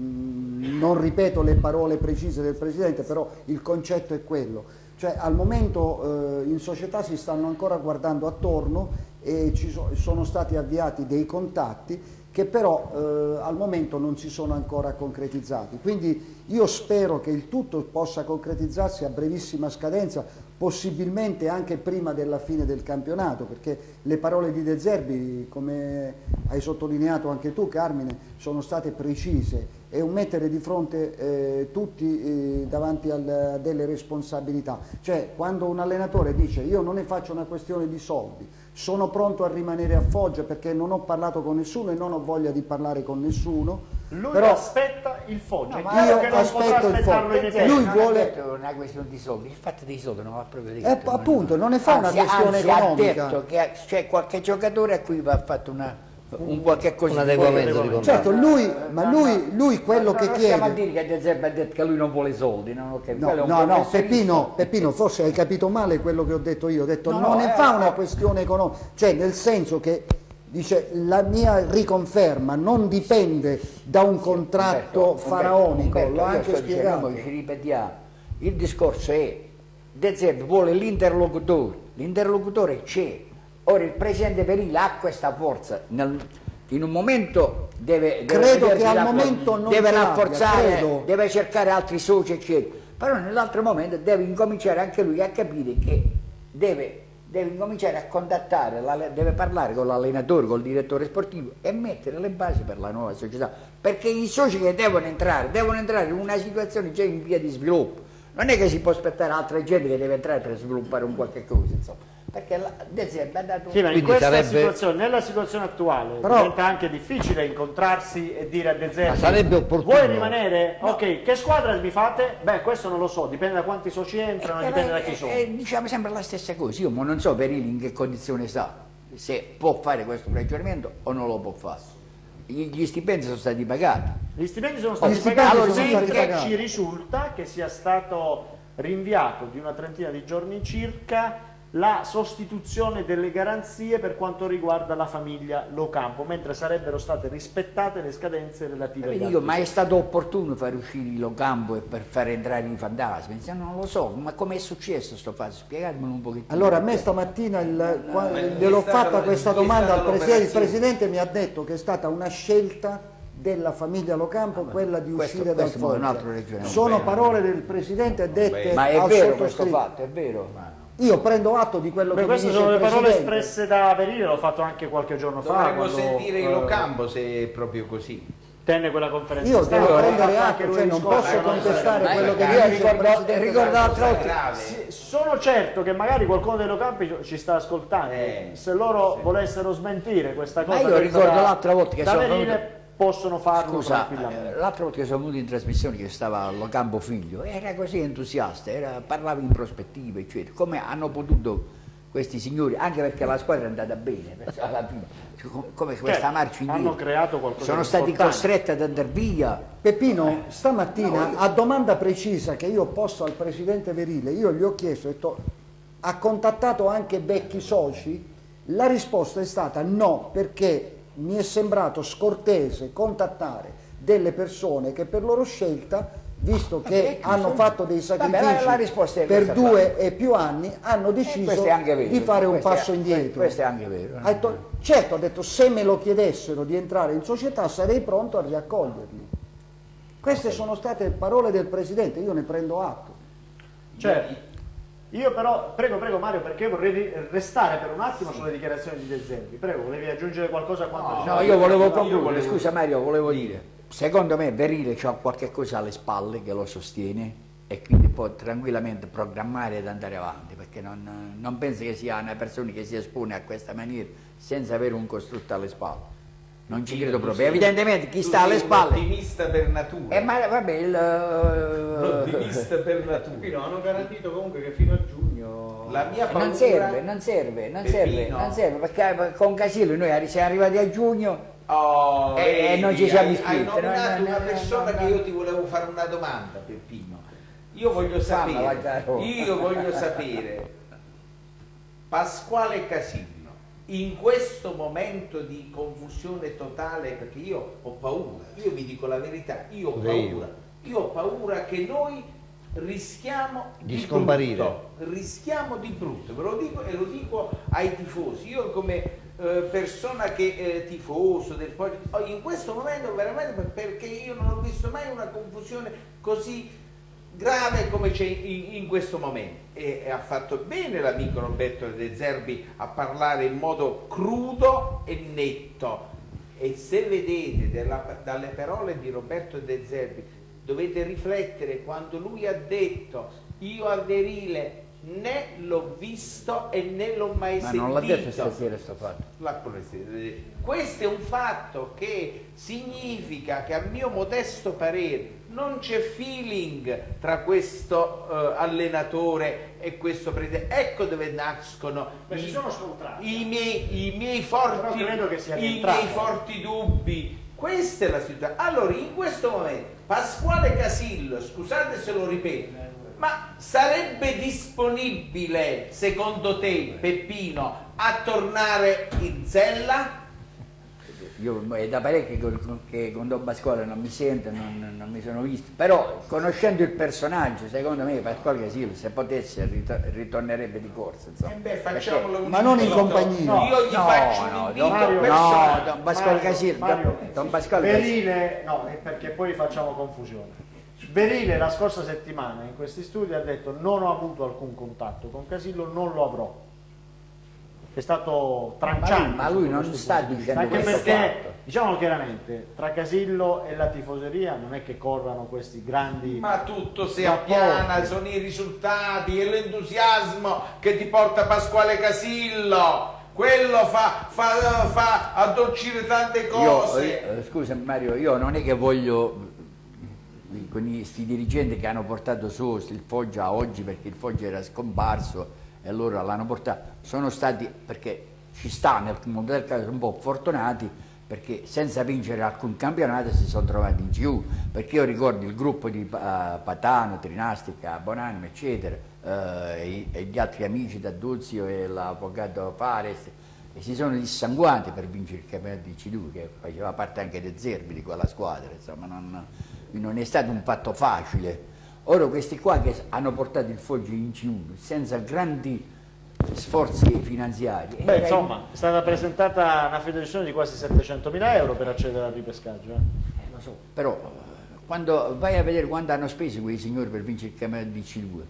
non ripeto le parole precise del Presidente, però il concetto è quello. Cioè al momento eh, in società si stanno ancora guardando attorno e ci so, sono stati avviati dei contatti che però eh, al momento non si sono ancora concretizzati. Quindi io spero che il tutto possa concretizzarsi a brevissima scadenza, possibilmente anche prima della fine del campionato, perché le parole di De Zerbi, come hai sottolineato anche tu Carmine, sono state precise. È un mettere di fronte eh, tutti eh, davanti al, a delle responsabilità. Cioè quando un allenatore dice io non ne faccio una questione di soldi, sono pronto a rimanere a Foggia perché non ho parlato con nessuno e non ho voglia di parlare con nessuno. Lui però, aspetta il Foggia, No, è chiaro io che non aspetto potrà il aspettarlo Foggia. in Italia. Lui non vuole- ha detto una questione di soldi, il fatto dei soldi non l'ha proprio detto. Eh, appunto, non ne fa una Anzi, questione anzi, economica. ha detto che c'è qualche giocatore a cui va fatto una, un qualche cosa Un adeguamento di Certo, lui, ma lui, lui quello no, che non stiamo a chiede... dire che De Zerbi ha detto che lui non vuole soldi, non ho capito. No, Quello è un no, no, professionista. Peppino, Peppino, forse hai capito male quello che ho detto io, ho detto No, non no, ne eh, fa una no. questione economica, cioè nel senso che dice la mia riconferma non dipende da un contratto Umberto, faraonico, Umberto, l'ho io anche sto dicendo, spiegato. noi ci ripetiamo, il discorso è De Zerbi vuole l'interlocutore, l'interlocutore c'è, ora il presidente Verile ha questa forza, nel, in un momento deve, deve Credo vedersi che al la- momento non deve ce l'abbia, rafforzare, credo. deve cercare altri soci eccetera, però nell'altro momento deve incominciare anche lui a capire che deve, deve incominciare a contattare, l'ale- deve parlare con l'allenatore, col direttore sportivo e mettere le basi per la nuova società, perché i soci che devono entrare, devono entrare in una situazione già in via di sviluppo. Non è che si può aspettare altra gente che deve entrare per sviluppare un qualche cosa, insomma. Perché la De Zerbi ha dato... Sì, ma in Quindi questa sarebbe- situazione, nella situazione attuale, Però- diventa anche difficile incontrarsi e dire a De Zerbi: Ma sarebbe opportuno. vuoi rimanere? Ok, che squadra mi fate? Beh, questo non lo so, dipende da quanti soci entrano, dipende da chi sono. Eh, diciamo sempre la stessa cosa, io ma non so Perilli in che condizione sta, se può fare questo ragionamento o non lo può fare. Gli gli stipendi sono stati pagati. Gli stipendi sono stati Gli stipendi pagati, sono sì, stati che pagati. ci risulta che sia stato rinviato di una trentina di giorni circa la sostituzione delle garanzie per quanto riguarda la famiglia Locampo, mentre sarebbero state rispettate le scadenze relative agli Eh, dico, altri ma è soci. stato opportuno far uscire il Locampo e per far entrare i fantasmi? Se non lo so, ma com'è successo sto fatto? Spiegatemelo un pochettino. Allora, a me stamattina il, qua- ma gliel'ho è stata- fatta questa è domanda stata al Presidente, il l'operazione. Presidente mi ha detto che è stata una scelta della famiglia Locampo quella di questo- uscire questo dal è un altro Foggia. ragionamento. Sono parole del Presidente dette Ma è al vero questo sottoscritto. fatto, è vero. Ma... Io prendo atto di quello Beh, che mi queste dice sono il le parole Presidente. espresse da Verile, l'ho fatto anche qualche giorno fa. Dovremmo quando, sentire il eh, Locampo se è proprio così. tenne quella conferenza Io stampa, devo l'ha prendere fatta atto, anche cioè lunedì non scorso, posso non contestare so. quello che Ma dice il ricordo- Presidente ricordo della l'altra volta- Grave. Sì, sono certo che magari qualcuno dei Locampi ci sta ascoltando. Eh, Se loro volessero smentire questa Ma cosa, io detta ricordo da- l'altra volta che da sono Verile, venuto- possono farlo Scusa, tranquillamente. eh, l'altra volta che sono venuto in trasmissione che stava al Locampo figlio, era così entusiasta, era- parlava in prospettiva, eccetera. Come hanno potuto questi signori, anche perché la squadra è andata bene, perché alla fine, come- come questa Certo, marcia hanno indietro. creato qualcosa Sono di stati importante. costretti ad andare via. Peppino, stamattina a domanda precisa che io ho posto al Presidente Verile, io gli ho chiesto, ho detto, ha contattato anche vecchi soci? La risposta è stata no, perché mi è sembrato scortese contattare delle persone che per loro scelta, visto che vecchi, hanno sì. fatto dei Vabbè, sacrifici la- la risposta è per questa due qua. e più anni, hanno deciso questo è anche vero, di fare un questo è- passo indietro. questo è anche vero. Ha detto, certo, ha detto, se me lo chiedessero di entrare in società sarei pronto a riaccoglierli. Queste sono state parole del Presidente, io ne prendo atto. Certo. Io però, prego, prego Mario, perché vorrei ri- restare per un attimo sulle dichiarazioni di De Zerbi. Prego, volevi aggiungere qualcosa a quanto diceva? No, io volevo Io concludere, volevo- scusa Mario, volevo dire, secondo me Verile ha qualche cosa alle spalle che lo sostiene e quindi può tranquillamente programmare ed andare avanti, perché non, non penso che sia una persona che si espone a questa maniera senza avere un costrutto alle spalle. Non ci credo proprio. Evidentemente chi Tu sta alle sei un spalle... ottimista per natura. Eh, ma vabbè, il... Un ottimista per natura. Pino, hanno garantito comunque che fino a giugno... La mia paura... Non serve, non serve, non serve, Peppino. non serve, perché con Casillo noi arri- siamo arrivati a giugno Oh, e, e vedi, non ci siamo hai- iscritti. Hai nominato non- una non- persona non- che io ti volevo fare una domanda, Peppino. Io voglio Fammela, sapere, caro. io voglio sapere, Pasquale Casillo, in questo momento di confusione totale, perché io ho paura, io vi dico la verità, io ho Pure io. paura, io ho paura che noi rischiamo Di di, scomparire. brutto, rischiamo di brutto, ve lo dico e lo dico ai tifosi, io come eh, persona che eh, tifoso del Foggia, oh, in questo momento veramente, perché io non ho visto mai una confusione così grave come c'è in, in questo momento, e, e ha fatto bene l'amico Roberto De Zerbi a parlare in modo crudo e netto, e se vedete della, dalle parole di Roberto De Zerbi dovete riflettere quando lui ha detto io a Verile né l'ho visto e né l'ho mai Ma sentito. non l'ha detto stasera sto fatto. La- Questo è un fatto che significa che a mio modesto parere non c'è feeling tra questo eh, allenatore e questo presidente. Ecco dove nascono Beh, i, ci sono scontrati. i miei, i miei Però forti, credo che sia i rientrato. miei forti dubbi. Questa è la situazione. Allora, in questo momento, Pasquale Casillo, scusate se lo ripeto, ma sarebbe disponibile, secondo te, Peppino, a tornare in sella? Io è da parecchio che, che con Don Pasquale non mi sento, non, non mi sono visto, però conoscendo il personaggio, secondo me Pasquale Casillo se potesse rito- ritornerebbe di corsa. Insomma. Eh beh, facciamolo un Ma non in invito. compagnia. No, io gli No, faccio no, un invito Don, personale. no, Don Pasquale Mario, Casillo, Mario, Don, Don Pasquale Casillo. Verile, no, è perché poi facciamo confusione. Verile la scorsa settimana in questi studi ha detto non ho avuto alcun contatto con Casillo, non lo avrò. È stato tranciante. Ma lui non su questo sta punto di vista, dicendo anche questo perché fatto. diciamolo chiaramente, tra Casillo e la tifoseria non è che corrano questi grandi... Ma tutto si appiana, sono i risultati e l'entusiasmo che ti porta Pasquale Casillo. Quello fa, fa, fa addolcire tante cose. Io, eh, scusa Mario, io non è che voglio con questi dirigenti che hanno portato su il Foggia oggi, perché il Foggia era scomparso e loro l'hanno portato, sono stati, perché ci sta nel mondo del calcio, un po' fortunati, perché senza vincere alcun campionato si sono trovati in giù, perché io ricordo il gruppo di uh, Patano, Trinastica, Bonanima eccetera, uh, e, e gli altri amici D'Adduzio e l'avvocato Fares, e si sono dissanguati per vincere il campionato di C due, che faceva parte anche De Zerbi di quella squadra, insomma non, non è stato un fatto facile. Ora questi qua che hanno portato il Foggia in C uno senza grandi sforzi finanziari. Beh, insomma, è stata presentata una federazione di quasi settecentomila euro per accedere al ripescaggio. Eh? Eh, lo so, però quando vai a vedere quanto hanno speso quei signori per vincere il campionato di C due,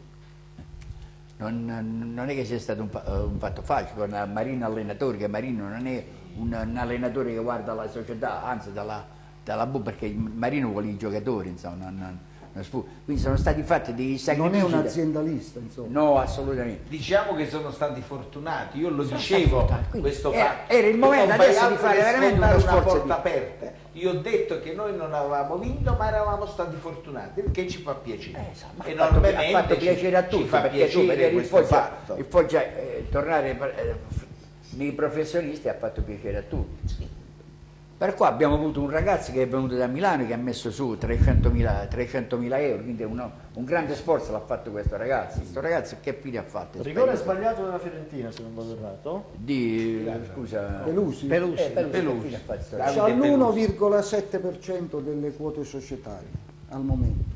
non, non è che sia stato un, un fatto facile, con Marino allenatore, che Marino non è un, un allenatore che guarda la società, anzi dalla, dalla bu, perché Marino vuole i giocatori, insomma, non, non, quindi sono stati fatti dei sacrifici. Non è un aziendalista, insomma. No, assolutamente. Diciamo che sono stati fortunati, io lo sono dicevo, questo era, fatto. Era il momento adesso di fare veramente uno una sforzo porta di... aperta. Io ho detto che noi non avevamo vinto, ma eravamo stati fortunati, perché ci fa piacere. Eh, e ha fatto, ha fatto piacere a tutti, perché tu vedere il Foggia, il Foggia eh, tornare eh, nei professionisti ha fatto piacere a tutti. Per qua abbiamo avuto un ragazzo che è venuto da Milano che ha messo su trecentomila euro, quindi uno, un grande sforzo l'ha fatto questo ragazzo. Questo ragazzo che fine ha fatto? Rigore sbagliato della Fiorentina, se non vado errato? Di, scusa... Pelusi. Pelusi. Eh, Pelusi. Pelusi. C'ha l'uno virgola sette per cento delle quote societarie al momento.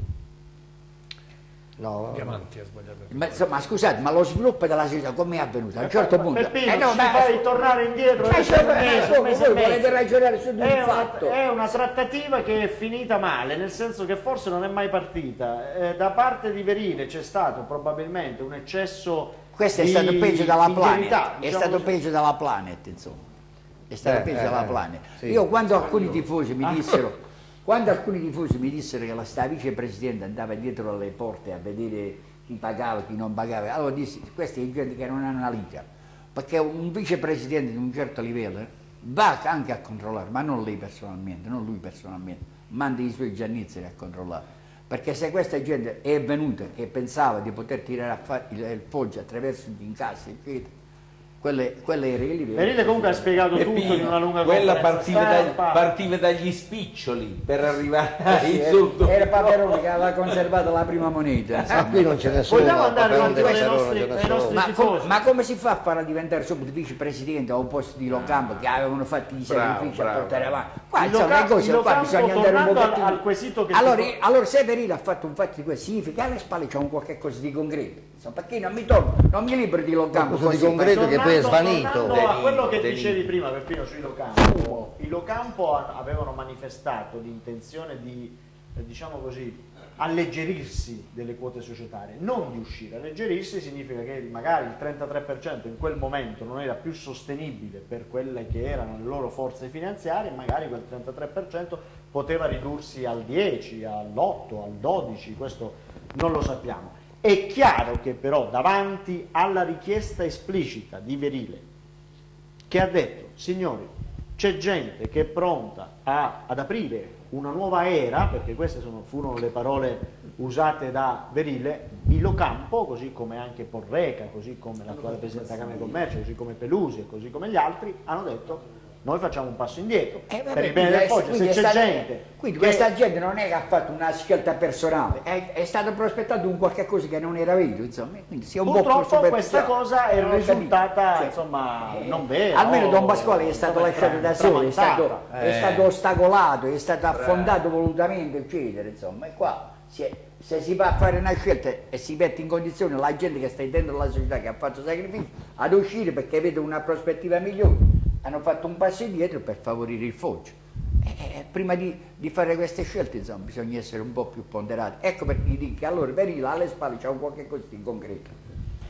No, Diamanti ha sbagliato. Ma, insomma, scusate, ma lo sviluppo della società come è avvenuto? A un certo punto... Peppino, eh no, ci ma fai tornare indietro ma eh, se, un mese, un mese voi e mezzo. volete ragionare su di un È fatto. una, è una trattativa che è finita male, nel senso che forse non è mai partita. Eh, da parte di Verile c'è stato probabilmente un eccesso Questo è di stato peggio dalla ingenuità, Planet, è diciamo stato così. peggio dalla Planet, insomma. È stato Eh, peggio eh, dalla eh, Planet. sì. Io quando alcuni tifosi mi dissero... Quando alcuni tifosi mi dissero che la sta vicepresidente andava dietro alle porte a vedere chi pagava, chi non pagava, allora dissi, questi è gente che non hanno una liga, perché un vicepresidente di un certo livello va anche a controllare, ma non lei personalmente, non lui personalmente, manda i suoi giannizzeri a controllare, perché se questa gente è venuta che pensava di poter tirare a fare il, il Foggia attraverso gli incassi, eccetera, Quelle, quelle era il livello. Verile comunque ha spiegato Peppino, tutto in una lunga quella conferenza partiva, dagli, stampa. partiva dagli spiccioli per arrivare Eh sì, ai era, soldoni. era Paperone che aveva conservato la prima moneta. Ah, qui non ce ne sono. Vogliamo andare Paperone avanti di con i Paperone nostri, ce ne con i sono. nostri Ma, tifosi? com- ma come si fa a farla diventare subito vicepresidente a un posto di Locampo che avevano fatto i Bravo, sacrifici a bravo. portare avanti? Qua Il insomma Loca- le cose il qua Locampo, bisogna andare un tornando pochettino. al- al quesito che allora, ti- allora se Verile ha fatto un fatto di questo significa che alle spalle c'è un qualche cosa di concreto. Insomma, perché non mi torno, non mi libero di Locampo. Qualcosa di così concreto che poi è Tornando- svanito. tornando a quello che Denito, dicevi denito. prima, Peppino, sui Locampo, i Locampo a- avevano manifestato l'intenzione di, eh, diciamo così, alleggerirsi delle quote societarie, non di uscire. Alleggerirsi significa che magari il trentatré per cento in quel momento non era più sostenibile per quelle che erano le loro forze finanziarie, e magari quel trentatré per cento poteva ridursi al dieci, all'otto, al dodici, questo non lo sappiamo. È chiaro che però davanti alla richiesta esplicita di Verile, che ha detto, signori, c'è gente che è pronta a- ad aprire una nuova era, perché queste sono, furono le parole usate da Verile, il Locampo, così come anche Porreca, così come l'attuale Presidente della Camera di Commercio, così come Pelusi e così come gli altri, hanno detto noi facciamo un passo indietro, Eh, vabbè, per il bene quindi del è- Foggia, se quindi è c'è stata- gente... Quindi che- questa gente non è che ha fatto una scelta personale, è, è stato prospettato un qualche cosa che non era vero, insomma, quindi sia un po' più Purtroppo questa superficiale. cosa è Non ho risultata capito. Cioè, insomma eh, non vera. Almeno o- Don Pasquale è stato insomma, lasciato da tra- solo, è stato, tramandata. è Eh. stato ostacolato, è stato affondato volutamente, eccetera, insomma, e qua si è- se si va a fare una scelta e si mette in condizione la gente che sta dentro la società, che ha fatto sacrifici, ad uscire perché vede una prospettiva migliore, hanno fatto un passo indietro per favorire il Foggia. Eh, prima di, di fare queste scelte, insomma, bisogna essere un po' più ponderati. Ecco perché gli dico che allora Verile alle spalle c'è un qualche cosa di concreto.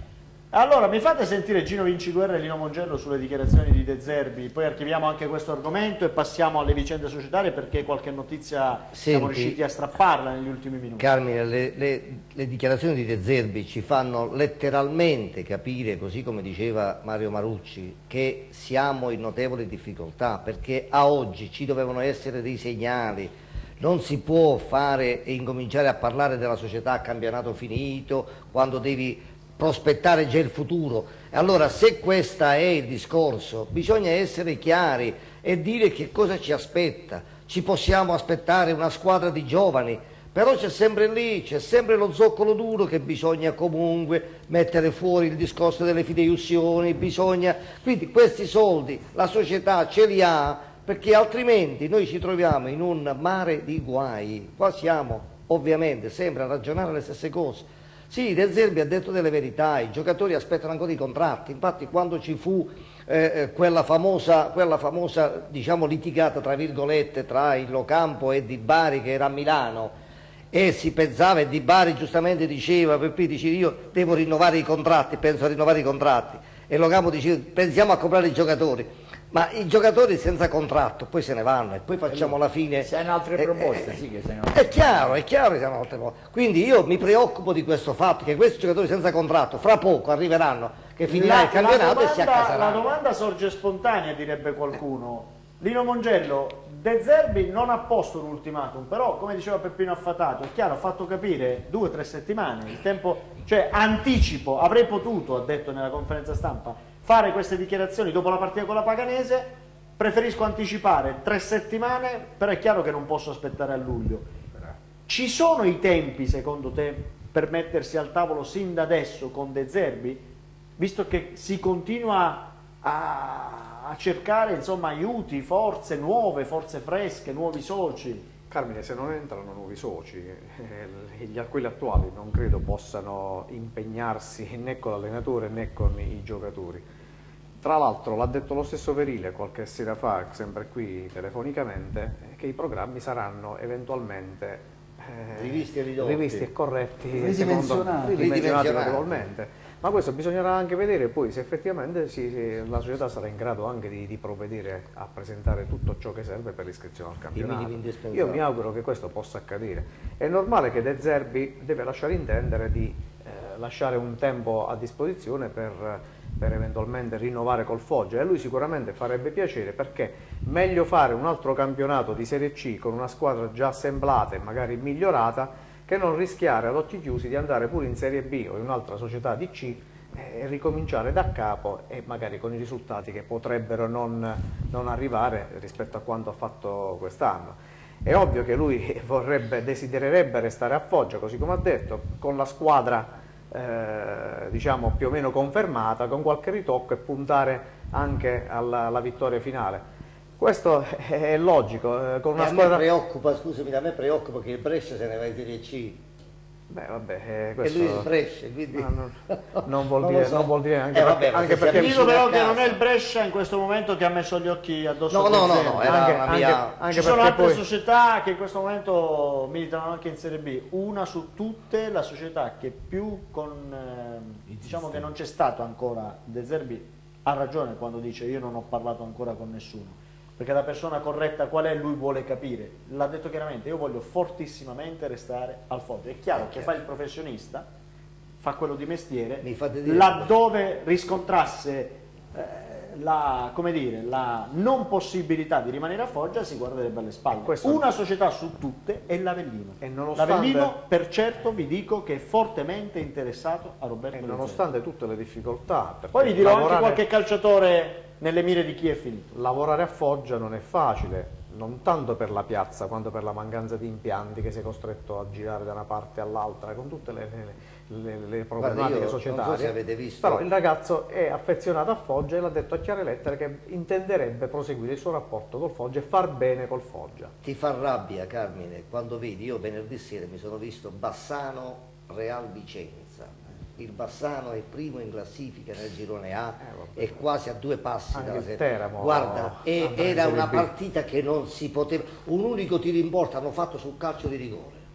Allora, mi fate sentire Gino Vinciguerra e Lino Mongello sulle dichiarazioni di De Zerbi, poi archiviamo anche questo argomento e passiamo alle vicende societarie, perché qualche notizia Senti, siamo riusciti a strapparla negli ultimi minuti. Carmine, le, le, le dichiarazioni di De Zerbi ci fanno letteralmente capire, così come diceva Mario Marucci, che siamo in notevole difficoltà, perché a oggi ci dovevano essere dei segnali. Non si può fare e incominciare a parlare della società a campionato finito quando devi prospettare già il futuro. Allora, se questo è il discorso, bisogna essere chiari e dire che cosa ci aspetta. Ci possiamo aspettare una squadra di giovani, però c'è sempre lì, c'è sempre lo zoccolo duro che bisogna comunque mettere fuori, il discorso delle fideiussioni, bisogna... Quindi questi soldi la società ce li ha, perché altrimenti noi ci troviamo in un mare di guai. Qua siamo ovviamente sempre a ragionare le stesse cose. Sì, De Zerbi ha detto delle verità, i giocatori aspettano ancora i contratti, infatti quando ci fu eh, quella famosa, quella famosa diciamo, litigata tra virgolette tra il Locampo e Di Bari che era a Milano e si pensava e Di Bari giustamente diceva, per cui dice io devo rinnovare i contratti, penso a rinnovare i contratti e Locampo diceva pensiamo a comprare i giocatori. Ma i giocatori senza contratto poi se ne vanno e poi facciamo la fine. Se hanno altre eh, proposte, eh, sì che se ne È chiaro, è chiaro che se hanno altre proposte. Quindi io mi preoccupo di questo fatto, che questi giocatori senza contratto fra poco arriveranno, che finirà La- il campionato la domanda, e si accaseranno. La domanda sorge spontanea, direbbe qualcuno. Lino Mongello, De Zerbi non ha posto un ultimatum, però come diceva Peppino Affatato, è chiaro, ha fatto capire due o tre settimane, il tempo, cioè anticipo, avrei potuto, ha detto nella conferenza stampa, fare queste dichiarazioni dopo la partita con la Paganese, preferisco anticipare tre settimane, però è chiaro che non posso aspettare a luglio. Ci sono i tempi, secondo te, per mettersi al tavolo sin da adesso con De Zerbi, visto che si continua a, a cercare insomma, aiuti, forze nuove, forze fresche, nuovi soci? Carmine, se non entrano nuovi soci, eh, gli, quelli attuali non credo possano impegnarsi né con l'allenatore né con i giocatori. Tra l'altro l'ha detto lo stesso Verile qualche sera fa, sempre qui telefonicamente, che i programmi saranno eventualmente eh, Rivisti e ridotti. rivisti e corretti, Ridimensionati. secondo- ridimensionati Ridimensionati. notevolmente. Ma questo bisognerà anche vedere poi se effettivamente si- si- la società sarà in grado anche di, di provvedere a presentare tutto ciò che serve per l'iscrizione al campionato. minimi indispensabili. Io mi auguro che questo possa accadere. È normale che De Zerbi deve lasciare intendere di eh, lasciare un tempo a disposizione per, per eventualmente rinnovare col Foggia, e a lui sicuramente farebbe piacere, perché meglio fare un altro campionato di Serie C con una squadra già assemblata e magari migliorata che non rischiare ad occhi chiusi di andare pure in Serie B o in un'altra società di C e ricominciare da capo e magari con i risultati che potrebbero non, non arrivare rispetto a quanto ha fatto quest'anno. È ovvio che lui vorrebbe, desidererebbe restare a Foggia, così come ha detto, con la squadra eh, diciamo più o meno confermata, con qualche ritocco, e puntare anche alla, alla vittoria finale. Questo è logico, eh, con una E a squadra... me preoccupa, scusami, a me preoccupa che il Brescia se ne va in Serie C. Beh, vabbè, eh, E questo... lui è il Brescia, quindi... No, non, non vuol Non lo dire, so. non vuol dire anche Eh, perché, vabbè, ma anche se perché siamo Dico però vicini che a non è casa. il Brescia in questo momento che ha messo gli occhi addosso No, a no, De no, Zerbi. no, era anche, una anche- mia... anche Ci sono perché altre poi società che in questo momento militano anche in Serie B, una su tutte la società che più con, eh, diciamo che non c'è stato ancora, De Zerbi ha ragione quando dice io non ho parlato ancora con nessuno, perché la persona corretta qual è lui vuole capire, l'ha detto chiaramente, io voglio fortissimamente restare al Foggia, è chiaro che fa il professionista, fa quello di mestiere, Mi fate dire- laddove riscontrasse eh, la, come dire, la non possibilità di rimanere a Foggia si guarderebbe alle spalle. questo- Una società su tutte è l'Avellino. E nonostante- L'Avellino per certo vi dico che è fortemente interessato a Roberto e De Zerbi. nonostante tutte le difficoltà, perché Poi vi dirò anche lavorare- qualche calciatore nelle mire di chi è finito. lavorare a Foggia non è facile, non tanto per la piazza quanto per la mancanza di impianti, che sei costretto a girare da una parte all'altra con tutte le, le, le, le problematiche io non so societarie. se avete visto- Però il ragazzo è affezionato a Foggia e l'ha detto a chiare lettere che intenderebbe proseguire il suo rapporto col Foggia e far bene col Foggia. Ti fa rabbia, Carmine, quando vedi, io venerdì sera mi sono visto Bassano Real Vicenza. Il Bassano è primo in classifica nel girone A, Eh, è quasi a due passi Anche dalla il serie. Teramo Guarda, e- andrà in era Serie una B. partita che non si poteva, un unico tiro in porta hanno fatto sul calcio di rigore.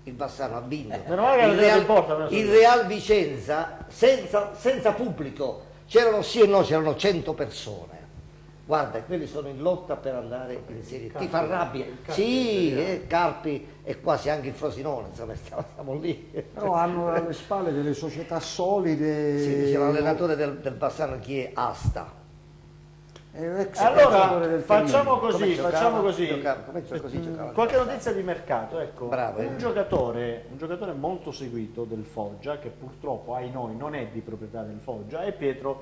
il Bassano ha vinto. Meno male che il, non Real, importa, non so il io. Real Vicenza senza, senza pubblico, c'erano sì e no, c'erano cento persone. Guarda, quelli sono in lotta per andare in Serie D. Ti fa rabbia? Sì, eh, Carpi e quasi anche il Frosinone, insomma, stiamo, stiamo lì. Però hanno alle spalle delle società solide. Si dice l'allenatore del, del Bassano chi è Asta. Allora facciamo così, Come facciamo giocava? così. Giocava, come gio- così giocava. Qualche notizia di mercato, ecco. Bravo, eh. un, giocatore, un giocatore molto seguito del Foggia, che purtroppo ai noi non è di proprietà del Foggia, è Pietro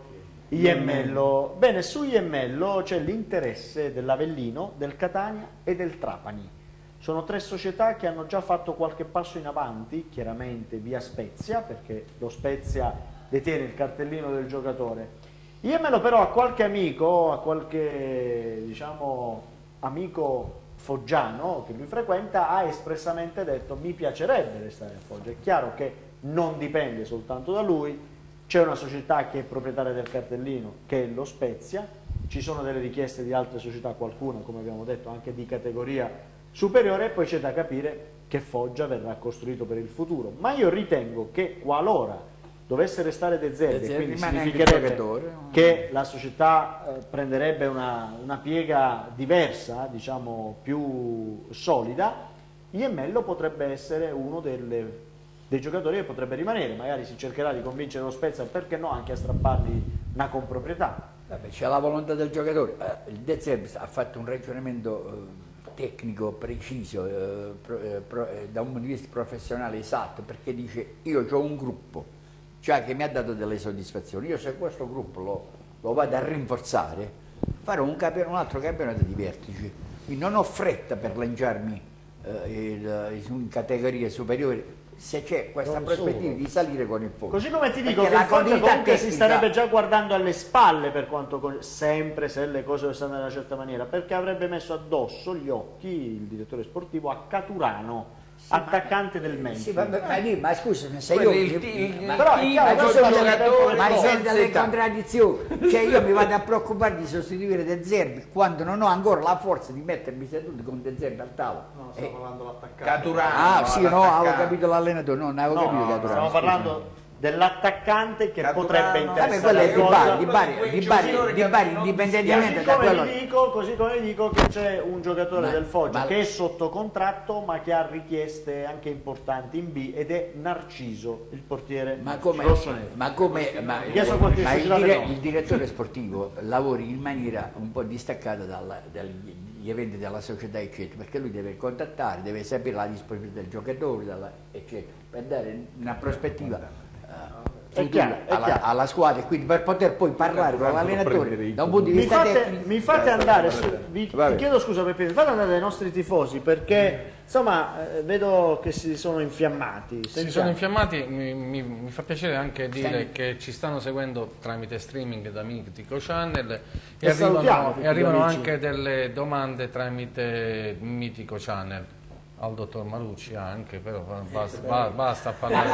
Iemmello. Bene, su Iemmello c'è l'interesse dell'Avellino, del Catania e del Trapani. Sono tre società che hanno già fatto qualche passo in avanti, chiaramente via Spezia, perché lo Spezia detiene il cartellino del giocatore. Iemmello però a qualche amico, a qualche diciamo amico foggiano che lui frequenta, ha espressamente detto: mi piacerebbe restare nel Foggia. È chiaro che non dipende soltanto da lui, c'è una società che è proprietaria del cartellino, che è lo Spezia, ci sono delle richieste di altre società, qualcuna come abbiamo detto anche di categoria superiore, e poi c'è da capire che Foggia verrà costruito per il futuro. Ma io ritengo che qualora dovesse restare De Zerbi, De Zerbi quindi rimane anche significherebbe giocatore. che la società eh, prenderebbe una, una piega diversa, diciamo più solida, Iemmello potrebbe essere uno delle, dei giocatori che potrebbe rimanere, magari si cercherà di convincere lo Spezia, perché no, anche a strappargli una comproprietà. C'è la volontà del giocatore. Eh, il De Zerbi ha fatto un ragionamento eh, tecnico preciso, eh, pro, eh, pro, eh, da un punto di vista professionale esatto, perché dice: io ho un gruppo già che mi ha dato delle soddisfazioni, io se questo gruppo lo, lo vado a rinforzare, farò un, un altro campionato di vertici, quindi non ho fretta per lanciarmi eh, il, in categorie superiori se c'è questa Non prospettiva solo. di salire con il Foggia. Così come ti dico Perché che la il Foggia continuità comunque si tecnica- starebbe già guardando alle spalle, per quanto con- sempre se le cose dovessero andare in una certa maniera, perché avrebbe messo addosso gli occhi il direttore sportivo a Caturano, attaccante del Memphis. Sì, ma, ma, ma, lì, ma scusami, se Quello io il- il- ma, però è io- chiaro, ma questo sono è delle- giocatore ma di sono terza delle età. contraddizioni, cioè io mi vado a preoccupare di sostituire De Zerbi quando non ho ancora la forza di mettermi seduto con De Zerbi al tavolo. No, Eh, stiamo parlando dell'attaccante. Caturano. ah sì, no, avevo l'attaccante. capito l'allenatore, no, non avevo No, capito no, Caturano, stiamo scusami. parlando dell'attaccante che Caturano. potrebbe Vabbè, Vabbè, interessare quello è al di Foggia. Bari, di Bari, di Bari, di Bari, indipendentemente Così da come, quello. vi dico, così come vi dico che c'è un giocatore Ma- del Foggia ma- che è sotto contratto ma che ha richieste anche importanti in B, ed è Narciso, il portiere Ma come, rossonero. ma come ma, Chiesto qualche ma il, società dire- del no. il direttore sportivo lavori in maniera un po' distaccata dalla- dagli eventi della società, eccetera, perché lui deve contattare, deve sapere la disponibilità del giocatore, dalla- eccetera, per dare una prospettiva eh, È futura chiaro, è alla, chiaro. alla squadra, e quindi per poter poi parlare con l'allenatore da un punto di Mi vista fate, tecnico. mi fate andare su, vi, Vabbè. ti chiedo scusa Peppe, mi fate andare dai nostri tifosi perché insomma eh, vedo che si sono infiammati. Si Sentiamo. sono infiammati, mi, mi- mi fa piacere anche dire Senti. che ci stanno seguendo tramite streaming da Mitico Channel e, E salutiamo arrivano, tutti e gli arrivano amici. anche delle domande tramite Mitico Channel al dottor Marucci anche, però basta, ba- basta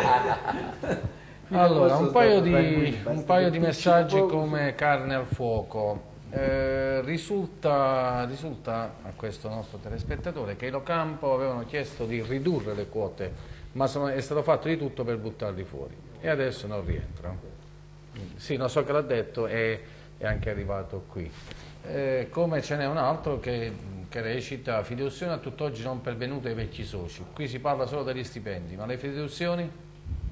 parlare. Allora, un paio di, un paio di messaggi come carne al fuoco. Eh, risulta, risulta a questo nostro telespettatore che i Locampo avevano chiesto di ridurre le quote, ma sono- è stato fatto di tutto per buttarli fuori e adesso non rientrano. Sì, non so che l'ha detto e è anche arrivato qui. Eh, come ce n'è un altro che, che recita: fiduzione a tutt'oggi non pervenute ai vecchi soci. Qui si parla solo degli stipendi, ma le fiduzioni?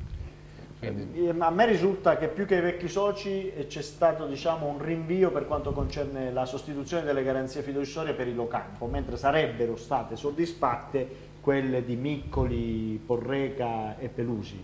Quindi, Eh, A me risulta che più che i vecchi soci eh, c'è stato diciamo, un rinvio per quanto concerne la sostituzione delle garanzie fiduciarie per il Locampo, mentre sarebbero state soddisfatte quelle di Miccoli, Porreca e Pelusi.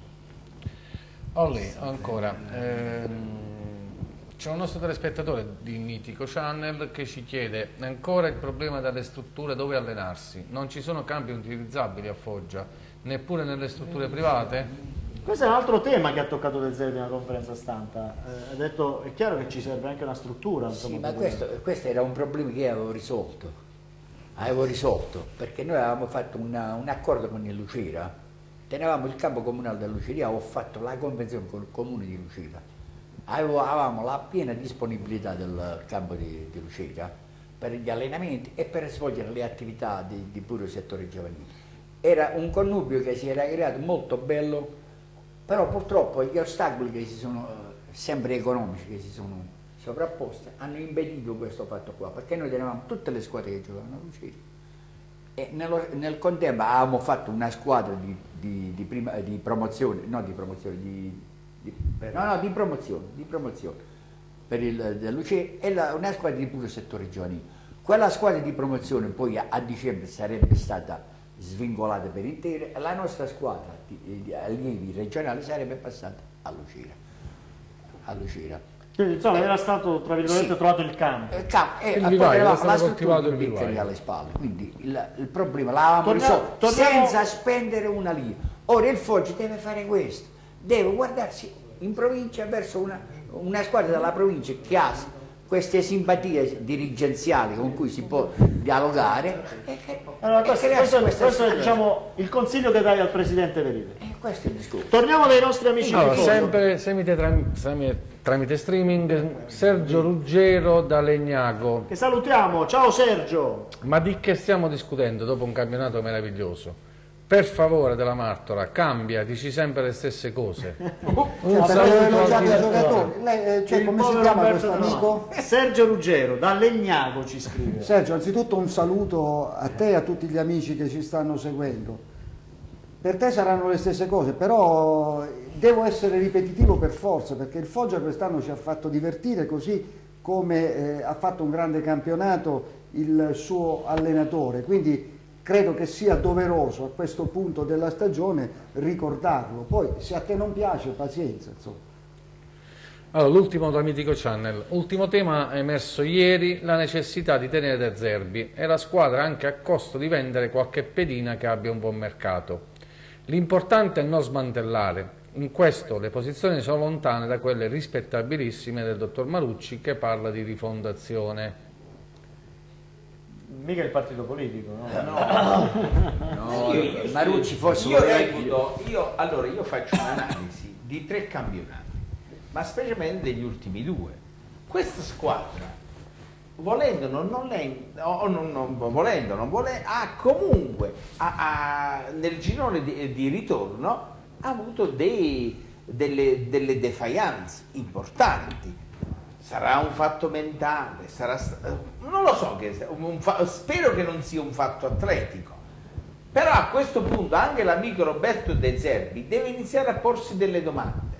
Olè, ancora, ehm, c'è un nostro telespettatore di Mitico Channel che ci chiede ancora il problema delle strutture dove allenarsi. Non ci sono campi utilizzabili a Foggia, neppure nelle strutture private? Questo è un altro tema che ha toccato De Zerbi nella conferenza stampa. Eh, ha detto è chiaro che ci serve anche una struttura. Sì, insomma, ma per- questo, questo era un problema che io avevo risolto, avevo risolto, perché noi avevamo fatto una- un accordo con il Lucera, tenevamo il campo comunale del Lucera, ho fatto la convenzione con il comune di Lucera, avevo, avevamo la piena disponibilità del campo di, di Lucera per gli allenamenti e per svolgere le attività di, di puro settore giovanile. era un connubio che si era creato molto bello, però purtroppo gli ostacoli che si sono, sempre economici, che si sono sovrapposti, hanno impedito questo fatto qua, perché noi tenevamo tutte le squadre che giocavano a Lucera e nello, nel contempo avevamo fatto una squadra di, di, di, prima, di promozione, no di promozione, di, di, no, no, di promozione, di promozione per il Lucera e la, una squadra di puro settore giovanile. Quella squadra di promozione poi a, a dicembre sarebbe stata svincolata per intero e la nostra squadra di, di allievi regionale sarebbe passata a Lucera. A Lucera. Quindi insomma era stato tra virgolette sì. trovato il campo. Il campo e il vivaio, la struttura di Biccari alle spalle. Quindi il, il problema l'avevamo risolto torniamo... senza spendere una lira. Ora il Foggia deve fare questo, deve guardarsi in provincia verso una, una squadra della provincia che ha queste simpatie dirigenziali con cui si può dialogare. E che, allora, questo, e questo, questo è diciamo, il consiglio che dai al Presidente Verile. E questo è il discorso. Torniamo dai nostri amici allora, di sempre tramite, tramite, tramite streaming, Sergio Ruggero da Legnago. Che salutiamo, ciao Sergio. Ma di che stiamo discutendo dopo un campionato meraviglioso? Per favore della Martora, cambia, dici sempre le stesse cose. Un saluto al giocatore. Lei, cioè, come si chiama questo amico? Sergio Ruggero, da Legnago ci scrive. Sergio, anzitutto un saluto a te e a tutti gli amici che ci stanno seguendo. Per te saranno le stesse cose, però devo essere ripetitivo per forza, perché il Foggia quest'anno ci ha fatto divertire, così come eh, ha fatto un grande campionato il suo allenatore. Quindi credo che sia doveroso a questo punto della stagione ricordarlo. Poi se a te non piace, pazienza, insomma. Allora, l'ultimo da Mitico Channel. Ultimo tema emerso ieri, la necessità di tenere De Zerbi e la squadra anche a costo di vendere qualche pedina che abbia un buon mercato. L'importante è non smantellare. In questo le posizioni sono lontane da quelle rispettabilissime del dottor Marucci che parla di rifondazione. Mica il partito politico, no? No, no, io, Marucci forse io reputo, io, allora io faccio un'analisi di tre campionati, ma specialmente degli ultimi due. Questa squadra, volendo non, non, o non, non volendo, non volendo, ha comunque ha, ha, nel girone di, di ritorno ha avuto dei, delle, delle defiance importanti. Sarà un fatto mentale, sarà, non lo so, che un fa, spero che non sia un fatto atletico, però a questo punto anche l'amico Roberto De Zerbi deve iniziare a porsi delle domande.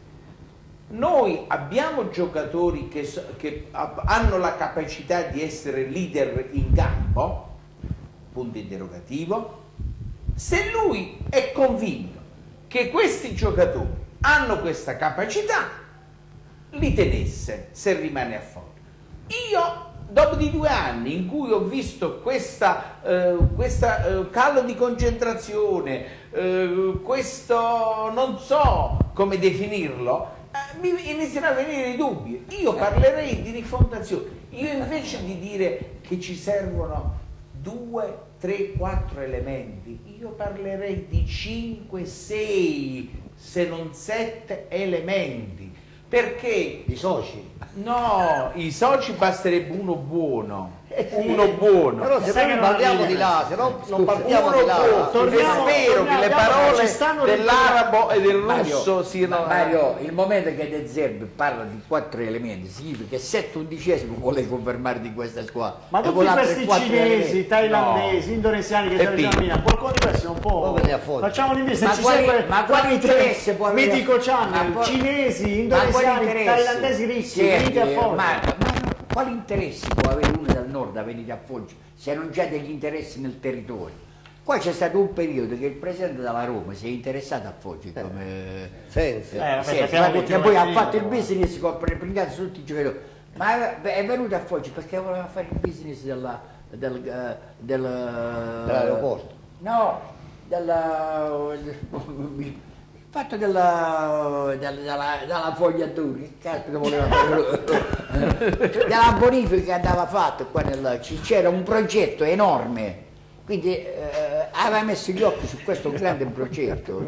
Noi abbiamo giocatori che, che hanno la capacità di essere leader in campo, punto interrogativo. Se lui è convinto che questi giocatori hanno questa capacità, li tenesse se rimane a Foggia. Io, dopo di due anni in cui ho visto questa, eh, questa eh, calo di concentrazione, eh, questo non so come definirlo, eh, mi iniziano a venire i dubbi. Io parlerei di rifondazione. Io invece di dire che ci servono due, tre, quattro elementi, io parlerei di cinque, sei, se non sette elementi. Perché? I soci? No, i soci basterebbe uno buono. Uno buono. Però se noi parliamo di là, se no non partiamo di là. Torniamo, e spero che le parole dell'arabo e del russo Mario, siano... Mario, il momento che De Zerbi parla di quattro elementi significa che sette undicesimi vuole confermare di questa squadra. Ma tutti questi cinesi, thailandesi, no. indonesiani che stanno già a qualcuno di questi non può. Facciamo l'invito, se ci segue ma quali interesse può avere? Mitico Channel, ma cinesi, indonesiani, thailandesi ricchi, venite a Foggia. Quali interessi può avere uno dal nord a venire a Foggia se non c'è degli interessi nel territorio? Poi c'è stato un periodo che il presidente della Roma si è interessato a Foggia come senza, eh, senza che poi ha fatto il business con prendato su tutti i giocatori, ma è, è venuto a Foggia perché voleva fare il business della, del, del, del, dell'aeroporto, no, della il fatto della, della, della, della fogliatura, che cazzo voleva fare? Della bonifica che andava fatto qua nel, c'era un progetto enorme, quindi eh, aveva messo gli occhi su questo grande progetto.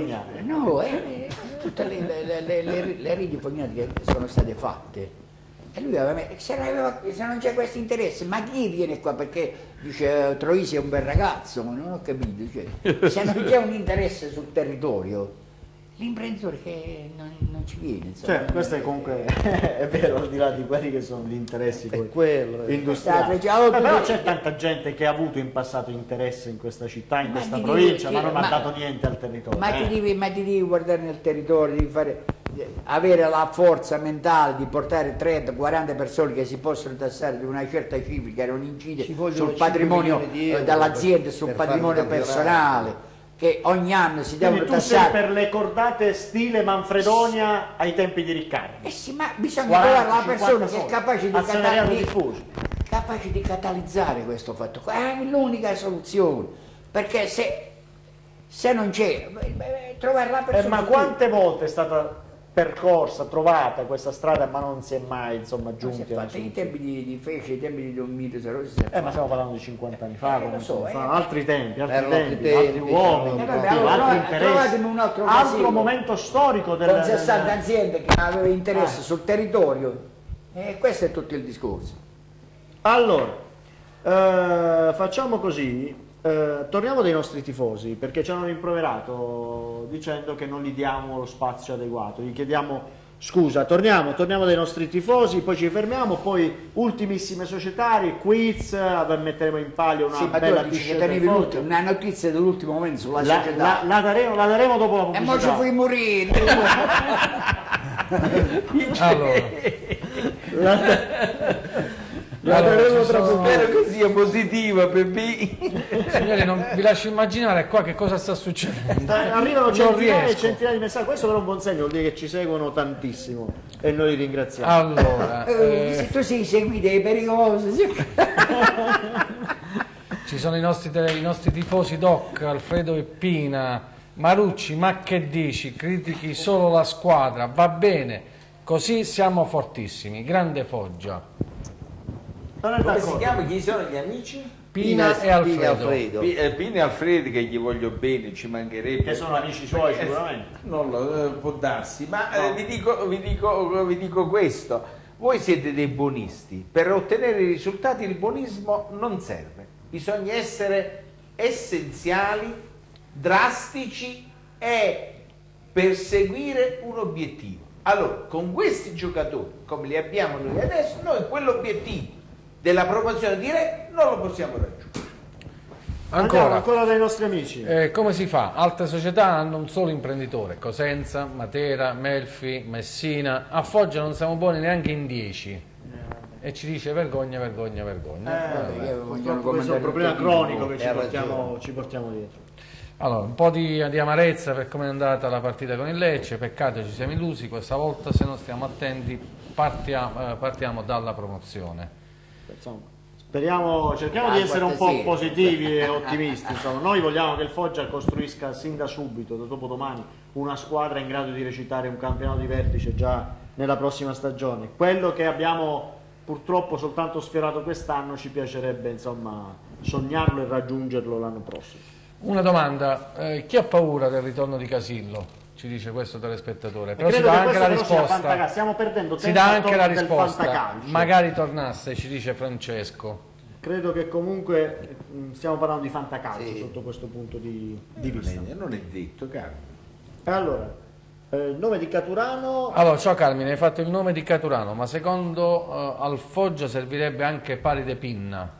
No, eh, tutte le, le, le, le, le reti fognate che sono state fatte, E lui aveva, se, non aveva, se non c'è questo interesse, ma chi viene qua? Perché dice Troisi è un bel ragazzo, ma non ho capito. Cioè, se non c'è un interesse sul territorio, l'imprenditore che non, non ci viene. Insomma. Cioè, questo è comunque è vero, al di là di quelli che sono gli interessi poi quello, industriali. Già, Beh, però c'è tanta gente che ha avuto in passato interesse in questa città, in Ma questa ti provincia, dico, ma non ma- ha dato niente al territorio. Ma, eh. ti devi, ma ti devi guardare nel territorio, devi fare, avere la forza mentale di portare trenta quaranta persone che si possono tassare di una certa cifra che non incide Ci vogliono sul cinque patrimonio milioni di euro dell'azienda, per- sul per fare patrimonio un campionato. personale, che ogni anno si Quindi devono tu sei tassare. per le cordate stile Manfredonia ai tempi di Riccardi. Eh sì, ma bisogna quaranta, trovare la persona cinquanta che è capace di, azionariato cata- di- diffuso. capace di catalizzare questo fatto qua. È l'unica soluzione, perché se, se non c'è, beh, beh, trovare la Eh, persona ma che- quante volte è stata percorsa, trovata questa strada, ma non si è mai insomma Ma si è giunti alla fatto in soluzione? tempi di, di Fece, ai tempi di Don Milo Sarosi. Eh, ma stiamo parlando di cinquanta anni fa, Eh, lo quaranta so, anni eh. fa, altri tempi, altri Erano altri tempi, tempi, altri uomini, eh, vabbè, altri allora trova- interessi, trovatemi un altro altro casino. momento storico del, Con sessanta del- aziende che aveva interesse Ah. sul territorio, e questo è tutto il discorso. Allora, eh, facciamo così, eh, torniamo dai nostri tifosi, perché ci hanno rimproverato dicendo che non gli diamo lo spazio adeguato, gli chiediamo scusa, torniamo, torniamo dai nostri tifosi, poi ci fermiamo, poi ultimissime societarie, quiz, eh, metteremo in palio una Sì, ma bella tu dici che t-shirt tenevi del l'ultimo- una notizia dell'ultimo momento sulla La, società. la- la daremo, la daremo dopo la E pubblicità. mo ci fui morire. Allora, La, la Allora, daremo ci tra sono- poco. Spero che sia positiva, Pepì. signori, non vi lascio immaginare qua che cosa sta succedendo. Sta- Arrivano Non centinaia e riesco. centinaia di messaggi, questo però è un buon segno, vuol dire che ci seguono tantissimo e noi li ringraziamo. Allora, Eh, eh, se tu sei seguito dei pericolosi, sì. ci sono i nostri, tele- i nostri tifosi Doc, Alfredo e Pina. Marucci, ma che dici? Critichi solo la squadra, va bene, così siamo fortissimi. Grande Foggia. Non è Come si d'accordo. chiama? Chi sono gli amici? Pina, e Alfredo. Pi- eh, Pina e Alfredo, che gli voglio bene, ci mancherebbe. Che sono amici suoi Eh, sicuramente. Non lo eh, può darsi, ma eh, No. vi, dico, vi, dico, vi dico questo. Voi siete dei buonisti. Per ottenere i risultati il buonismo non serve. Bisogna essere essenziali, drastici e perseguire un obiettivo. Allora, con questi giocatori, come li abbiamo noi adesso, noi quell'obiettivo della promozione diretta non lo possiamo raggiungere. Andiamo Ancora, ancora dai nostri amici. eh, come si fa? Altre società hanno un solo imprenditore, Cosenza, Matera, Melfi, Messina. A Foggia non siamo buoni neanche in dieci. E ci dice vergogna, vergogna, vergogna. Eh, Vabbè. purtroppo questo è un problema cronico che ci Ha portiamo, ragione. ci portiamo dietro. Allora, un po' di, di amarezza per come è andata la partita con il Lecce, peccato ci siamo illusi, questa volta se non stiamo attenti partiamo, eh, partiamo dalla promozione. Insomma, speriamo, cerchiamo Ah, di essere un po' guarda, sì. positivi e ottimisti. Insomma, noi vogliamo che il Foggia costruisca sin da subito, da dopodomani, una squadra in grado di recitare un campionato di vertice già nella prossima stagione. Quello che abbiamo purtroppo soltanto sfiorato quest'anno ci piacerebbe insomma sognarlo e raggiungerlo l'anno prossimo. Una domanda, eh, chi ha paura del ritorno di Casillo? Ci dice questo telespettatore, però si credo dà che anche questo la però sia risposta. fantacalcio. Stiamo perdendo Si tempo dà anche la attorno del risposta, fantacalcio. magari tornasse, ci dice Francesco. Credo che comunque mh, stiamo parlando di fantacalcio Sì. sotto questo punto di, di vista. Eh, Non è detto, caro. E allora, eh, il nome di Caturano. Allora, ciao Carmine, hai fatto il nome di Caturano, ma secondo eh, al Foggia servirebbe anche Pari de Pinna.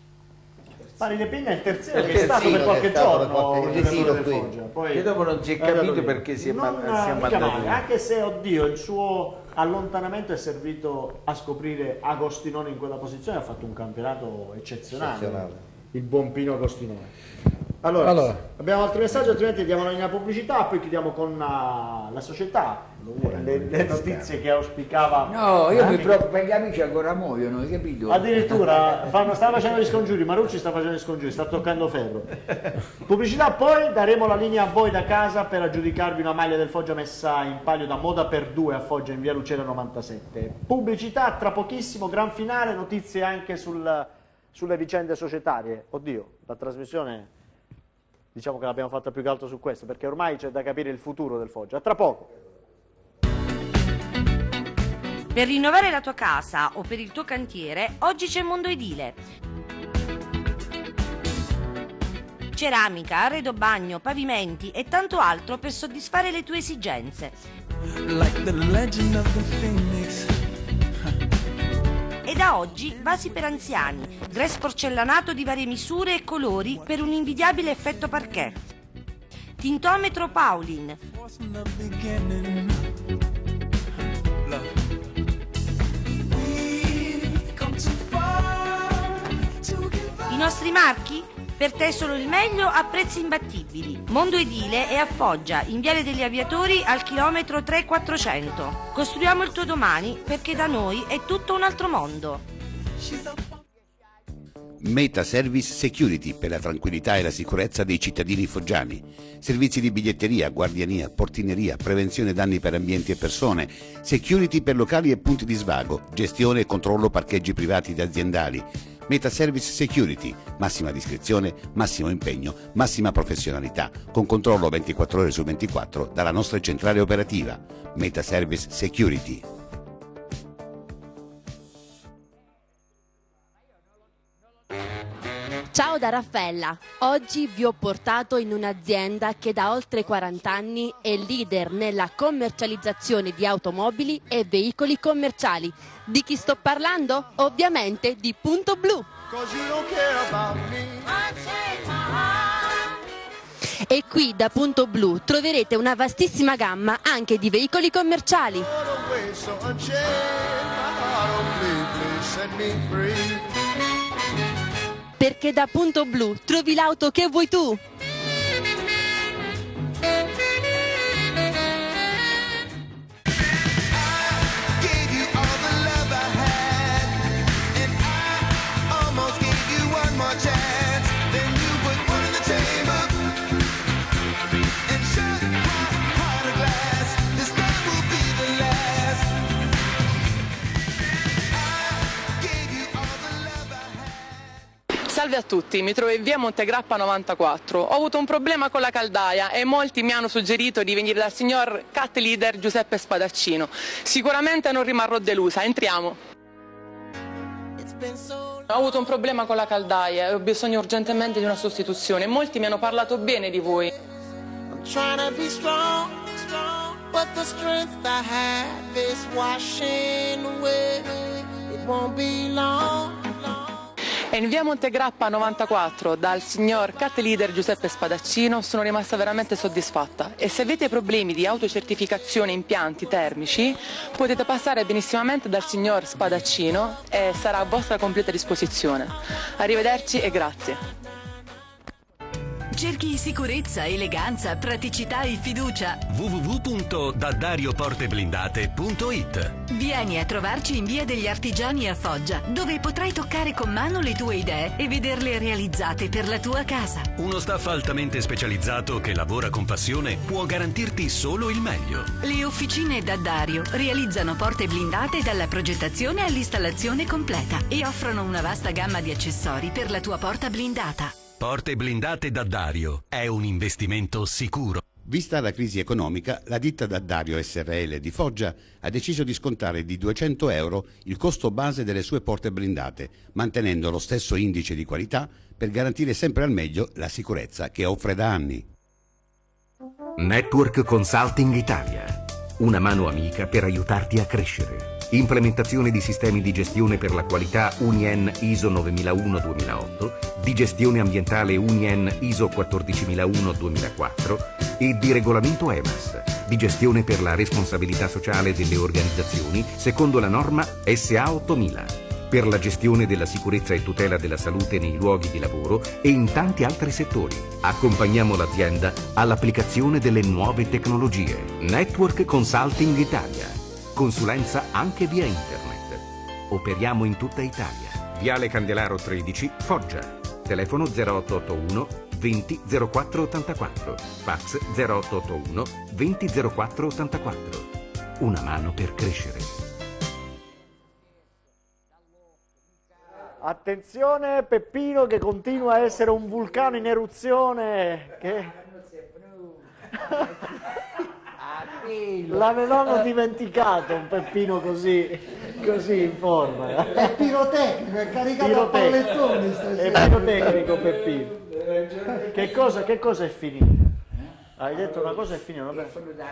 Pari de Pigna è il terzino Il che è stato terzino per qualche che è stato per giorno qualche il giocatore giorno del qui. Foggia. Poi Che dopo non si è è andato capito via. perché si è Non, ma- eh, si è mica mandato male, via. anche se, oddio, il suo allontanamento è servito a scoprire Agostinone in quella posizione, ha fatto un campionato eccezionale, Eccezionale. il buon Pino Agostinone. Allora, Allora. abbiamo altri messaggi, altrimenti diamo la linea pubblicità, poi chiudiamo con uh, la società, le, le notizie che auspicava. No, io mi anche- preoccupo per gli amici ancora muoiono, hai capito? Addirittura fanno, sta facendo gli scongiuri, Marucci sta facendo gli scongiuri, sta toccando ferro. Pubblicità, poi daremo la linea a voi da casa per aggiudicarvi una maglia del Foggia messa in palio da Moda per due a Foggia in via Lucera novantasette. Pubblicità, tra pochissimo, gran finale, notizie anche sul, sulle vicende societarie. Oddio, la trasmissione diciamo che l'abbiamo fatta più che altro su questo, perché ormai c'è da capire il futuro del Foggia. A tra poco. Per rinnovare la tua casa o per il tuo cantiere, oggi c'è Mondo Edile. Ceramica, arredo bagno, pavimenti e tanto altro per soddisfare le tue esigenze. Like the legend of the Phoenix. E da oggi vasi per anziani, grès porcellanato di varie misure e colori per un invidiabile effetto parquet. Tintometro Paulin. I nostri marchi? Per te solo il meglio a prezzi imbattibili. Mondo Edile è a Foggia, in Viale degli Aviatori al chilometro tre quattrocento. Costruiamo il tuo domani perché da noi è tutto un altro mondo. Meta Service Security per la tranquillità e la sicurezza dei cittadini foggiani. Servizi di biglietteria, guardiania, portineria, prevenzione danni per ambienti e persone, security per locali e punti di svago, gestione e controllo parcheggi privati ed aziendali. Meta Service Security, massima discrezione, massimo impegno, massima professionalità, con controllo ventiquattro ore su ventiquattro dalla nostra centrale operativa. Meta Service Security. Ciao da Raffaella, oggi vi ho portato in un'azienda che da oltre quaranta anni è leader nella commercializzazione di automobili e veicoli commerciali. Di chi sto parlando? Ovviamente di Punto Blu. E qui da Punto Blu troverete una vastissima gamma anche di veicoli commerciali. Perché da Punto Blu trovi l'auto che vuoi tu. Salve a tutti, mi trovo in via Montegrappa novantaquattro. Ho avuto un problema con la caldaia e molti mi hanno suggerito di venire dal signor Cat Leader Giuseppe Spadaccino. Sicuramente non rimarrò delusa, entriamo. Ho avuto un problema con la caldaia e ho bisogno urgentemente di una sostituzione. Molti mi hanno parlato bene di voi. E in via Montegrappa novantaquattro dal signor Cat Leader Giuseppe Spadaccino sono rimasta veramente soddisfatta. E se avete problemi di autocertificazione impianti termici potete passare benissimamente dal signor Spadaccino e sarà a vostra completa disposizione. Arrivederci e grazie. Cerchi sicurezza, eleganza, praticità e fiducia. w w w punto daddario porte blindate punto it. Vieni a trovarci in via degli Artigiani a Foggia, dove potrai toccare con mano le tue idee e vederle realizzate per la tua casa. Uno staff altamente specializzato che lavora con passione può garantirti solo il meglio. Le officine Daddario realizzano porte blindate dalla progettazione all'installazione completa e offrono una vasta gamma di accessori per la tua porta blindata. Porte blindate Daddario è un investimento sicuro. Vista la crisi economica, la ditta Daddario S R L di Foggia ha deciso di scontare di duecento euro il costo base delle sue porte blindate, mantenendo lo stesso indice di qualità per garantire sempre al meglio la sicurezza che offre da anni. Network Consulting Italia, una mano amica per aiutarti a crescere. Implementazione di sistemi di gestione per la qualità UNIEN I S O novemilauno duemilaotto, di gestione ambientale UNIEN I S O quattordicimilauno duemilaquattro e di regolamento E M A S, di gestione per la responsabilità sociale delle organizzazioni secondo la norma S A ottomila, per la gestione della sicurezza e tutela della salute nei luoghi di lavoro e in tanti altri settori. Accompagniamo l'azienda all'applicazione delle nuove tecnologie. Network Consulting Italia. Consulenza anche via internet. Operiamo in tutta Italia. Viale Candelaro tredici, Foggia. Telefono zero otto otto uno venti zero quattro ottantaquattro. Fax zero otto otto uno venti zero quattro ottantaquattro. Una mano per crescere. Attenzione, Peppino che continua a essere un vulcano in eruzione. Che... L'avevamo dimenticato un Peppino così, così in forma. È pirotecnico, è caricato a Pirotecnico. pallettoni È stasera. pirotecnico Peppino. Che cosa, che cosa è finito? Hai detto una cosa è finita, vabbè.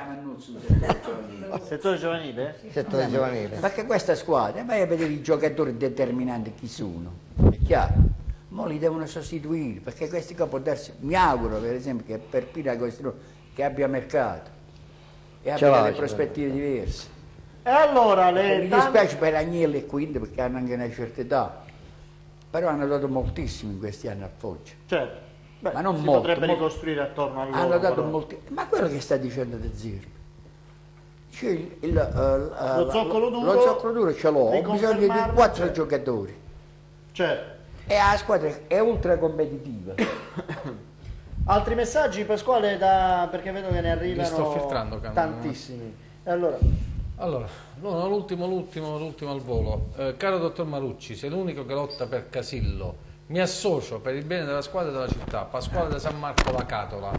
Settore giovanile? Settore giovanile. Perché questa squadra, vai a vedere i giocatori determinanti chi sono, è chiaro. Ma li devono sostituire, perché questi qua può darsi, mi auguro per esempio che per Pira che abbia mercato e abbia l'ha, delle ce prospettive diverse. E allora E le mi tante- dispiace per Agnelli e Quinto perché hanno anche una certa età, però hanno dato moltissimo in questi anni a Foggia. Certo. Beh, Ma non si molto, potrebbe molto. ricostruire attorno a loro. Hanno dato però. molti, ma quello che sta dicendo De Zerbi, cioè il, il, eh, Lo eh, zoccolo duro, lo zoccolo duro ce l'ho, ho bisogno di riconfermarlo, quattro certo. giocatori Certo. e la squadra è ultra competitiva. Altri messaggi, Pasquale, da... perché vedo che ne Li sto arrivano filtrando, Candelo. tantissimi. E allora, Allora, no, no, l'ultimo, l'ultimo, l'ultimo al volo. Eh, caro dottor Marucci, sei l'unico che lotta per Casillo. Mi associo per il bene della squadra e della città. Pasquale da San Marco la Catola.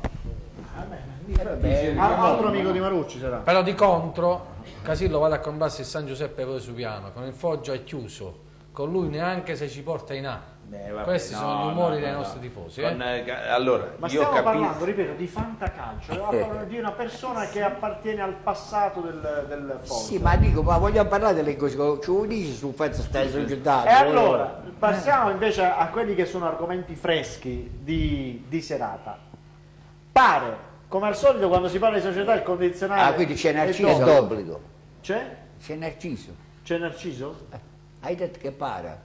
Ah, altro amico di Marucci sarà. Però di contro, Casillo vada a combattere il San Giuseppe Vesuviano. Con il Foggia è chiuso. Con lui neanche se ci porta in A. Eh, vabbè, Questi no, sono gli umori no, dei no, nostri no. tifosi. Con, eh. eh, allora, Ma io stiamo capisco. parlando, ripeto, di fantacalcio, eh, di una persona che appartiene al passato del, del Foggia. Sì, ma dico, ma vogliamo parlare delle cose che ci dici su questo stai societario. E allora, passiamo invece a quelli che sono argomenti freschi di, di serata. Pare, come al solito, quando si parla di società, il condizionale Ah, quindi c'è è Narciso. d'obbligo. C'è? C'è Narciso. C'è Narciso? Hai detto che para.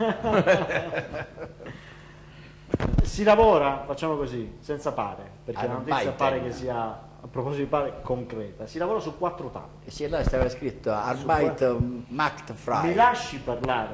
Si lavora, facciamo così, senza pare, perché la notizia Arbeiten. pare che sia, a proposito di pare, concreta. Si lavora su quattro tavoli. E se là stava scritto Arbeit macht frei. Mi lasci parlare.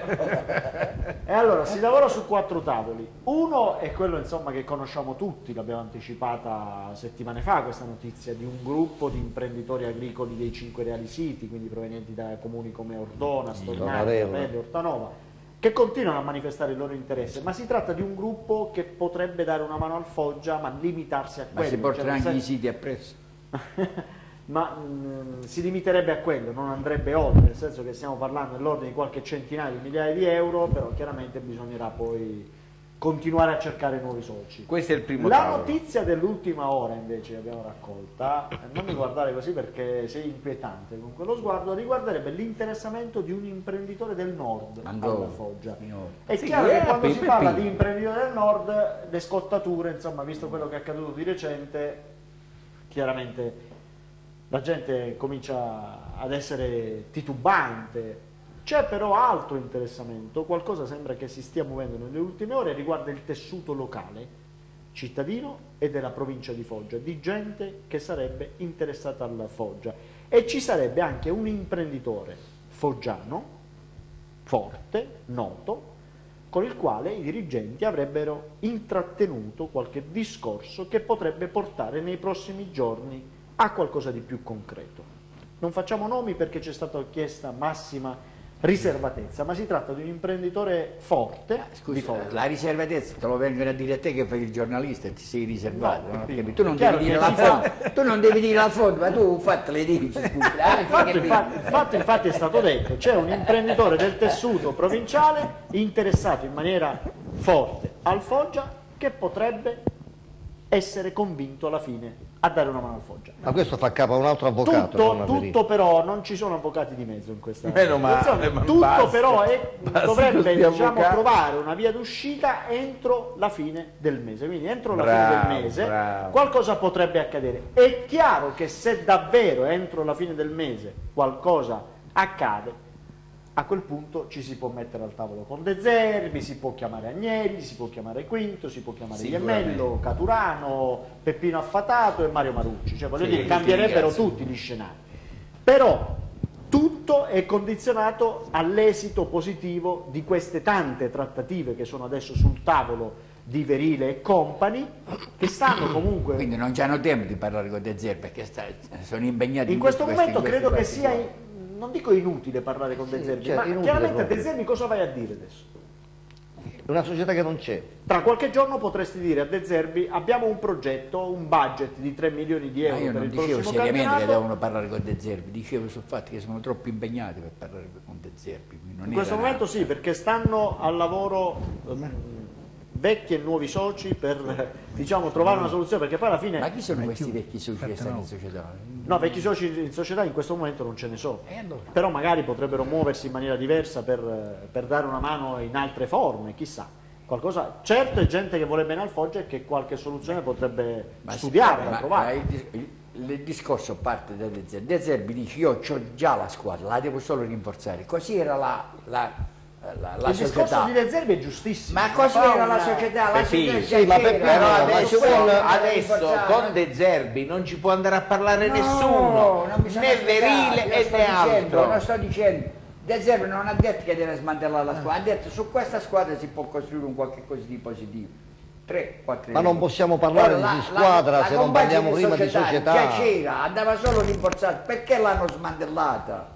E allora si lavora su quattro tavoli. Uno è quello, insomma, che conosciamo tutti, l'abbiamo anticipata settimane fa questa notizia, di un gruppo di imprenditori agricoli dei Cinque Reali Siti, quindi provenienti da comuni come Ordona, Stornati, Apelli, Ortanova, che continuano a manifestare il loro interesse, ma si tratta di un gruppo che potrebbe dare una mano al Foggia, ma limitarsi a Ma quello. si portano cioè, anche nel i senso- siti appresso. ma mh, si limiterebbe a quello, non andrebbe oltre, nel senso che stiamo parlando dell'ordine di qualche centinaia di migliaia di euro, però chiaramente bisognerà poi continuare a cercare nuovi soci. Questo è il primo La tavolo. notizia dell'ultima ora invece che abbiamo raccolta, eh, non mi guardare così perché sei inquietante con quello sguardo, riguarderebbe l'interessamento di un imprenditore del nord Ancora. alla Foggia. È Sì, chiaro eh, che quando Pepe, si parla Pepe. di imprenditore del nord, le scottature, insomma, visto quello che è accaduto di recente, chiaramente la gente comincia ad essere titubante. C'è però altro interessamento, qualcosa sembra che si stia muovendo nelle ultime ore, riguarda il tessuto locale, cittadino e della provincia di Foggia, di gente che sarebbe interessata alla Foggia. E ci sarebbe anche un imprenditore foggiano, forte, noto, con il quale i dirigenti avrebbero intrattenuto qualche discorso che potrebbe portare nei prossimi giorni a qualcosa di più concreto. Non facciamo nomi perché c'è stata chiesta massima riservatezza, ma si tratta di un imprenditore forte di Scusa, Foggia. la riservatezza te lo vengono a dire a te che fai il giornalista e ti sei riservato. No, no? capito. Tu, non Chiaro devi dire che la si fa- fonte, tu non devi dire la fonte, ma tu fatto le dici. Scusa. Ah, Il fatto, che- infatti, il fatto infatti è stato detto, c'è un imprenditore del tessuto provinciale interessato in maniera forte al Foggia che potrebbe essere convinto alla fine a dare una mano al Foggia. Ma questo fa capo a un altro avvocato. Tutto, non a Verino. tutto però, non ci sono avvocati di mezzo in questa Meno male, situazione. ma Tutto basta. però è- Basta dovrebbe questi diciamo, avvocati. trovare una via d'uscita entro la fine del mese, quindi entro la Bravo, fine del mese bravo. qualcosa potrebbe accadere. È chiaro che se davvero entro la fine del mese qualcosa accade, a quel punto ci si può mettere al tavolo con De Zerbi, si può chiamare Agnelli, si può chiamare Quinto, si può chiamare Sicuramente. Iemmello, Caturano, Peppino Affatato e Mario Marucci, cioè voglio Sì, dire, tutti cambierebbero ragazzi. tutti gli scenari. Però tutto è condizionato all'esito positivo di queste tante trattative che sono adesso sul tavolo di Verile e Company, che stanno comunque... Quindi non hanno tempo di parlare con De Zerbi perché sta- sono impegnati In questo questi- momento questi credo che fatti sia, qua. in- non dico inutile parlare con De Zerbi, cioè, ma inutile chiaramente proprio. De Zerbi cosa vai a dire adesso? una società che non c'è. Tra qualche giorno potresti dire a De Zerbi abbiamo un progetto, un budget di tre milioni di euro Ma io per non il dicevo prossimo seriamente campionato. che devono parlare con De Zerbi, dicevo sul fatto che sono troppo impegnati per parlare con De Zerbi. Non In questo era momento nada. sì, perché stanno al lavoro ehm, vecchi e nuovi soci per diciamo trovare una soluzione, perché poi alla fine... Ma chi sono questi vecchi soci che stanno in società? No, vecchi soci in società in questo momento non ce ne sono, E allora? però magari potrebbero muoversi in maniera diversa per, per dare una mano in altre forme, chissà. Qualcosa, certo è gente che vuole bene al Foggia e che qualche soluzione potrebbe Ma studiare, sì, ma- trovare. ma il, dis- il- il discorso parte da De Zerbi. De Zerbi dice io ho già la squadra, la devo solo rinforzare. Così era la, la, la, la Il società. discorso di De Zerbi è giustissimo. Ma così Fa era la una- società, la Peppino, società sì, ma c'era, Peppino, però ma adesso, su quello adesso rinforzare. con De Zerbi non ci può andare a parlare No, nessuno, non bisogna né aspettare, Verile io e sto né dicendo, altro. non sto dicendo. De Zerbi non ha detto che deve smantellare la squadra, ha detto su questa squadra si può costruire un qualche cosa di positivo. tre, quattro Ma non possiamo parlare Ora, di squadra se non parliamo prima di società. Già c'era, andava solo rinforzata, perché l'hanno smantellata?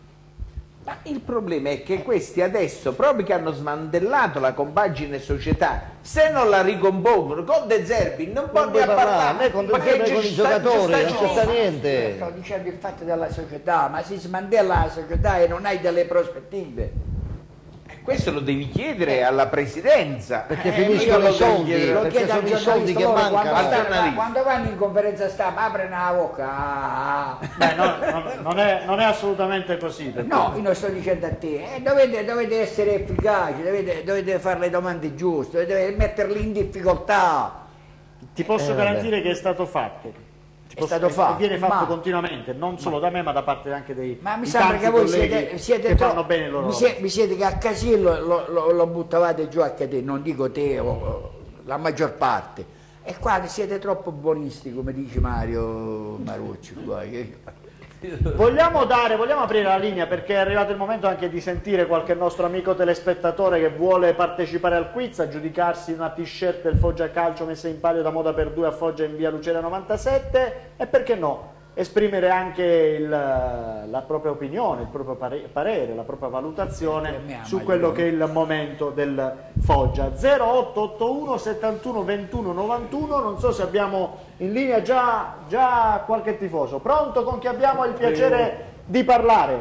Ma il problema è che questi adesso, proprio che hanno smantellato la compagine società, se non la ricompongono con De Zerbi non può puoi ne parlare, parlare. né con De Ma che Zerbi, né con i ci sta- giocatori, ci non sta- ci sta niente. Sto dicendo il fatto della società, ma si smantella la società e non hai delle prospettive. Questo lo devi chiedere alla presidenza. Perché Eh, finiscono mica i soldi, devi chiedere- Lo perché chiede al sono i soldi giornalista, che loro mancano. Quando, Al stanno- giornalista. quando vanno in conferenza stampa aprono la bocca. ah, ah. Beh, no, no, non, è, non è assolutamente così. perché- No, io non sto dicendo a te, eh, dovete, dovete essere efficaci, dovete, dovete fare le domande giuste, dovete metterli in difficoltà. Ti posso Eh, garantire che è stato fatto. Ti È posso- stato e fatto, viene fatto ma- continuamente, non solo da me, ma da parte anche dei Ma mi di sembra tanti che voi colleghi siete, siete che tro- fanno bene il loro mi, lavoro. sie- mi siete che a Casillo lo, lo, lo buttavate giù anche te, non dico te, o- o la maggior parte. E qua siete troppo buonisti, come dice Mario Marucci. Qua, che- Vogliamo dare, vogliamo aprire la linea perché è arrivato il momento anche di sentire qualche nostro amico telespettatore che vuole partecipare al quiz, a giudicarsi una t-shirt del Foggia Calcio messa in palio da Moda per due a Foggia in via Lucera novantasette e perché no, esprimere anche il, la propria opinione, il proprio pare- parere, la propria valutazione su quello che è il momento del Foggia. zero otto otto uno settantuno ventuno novantuno, non so se abbiamo in linea già, già qualche tifoso. Pronto, con chi abbiamo il piacere di parlare?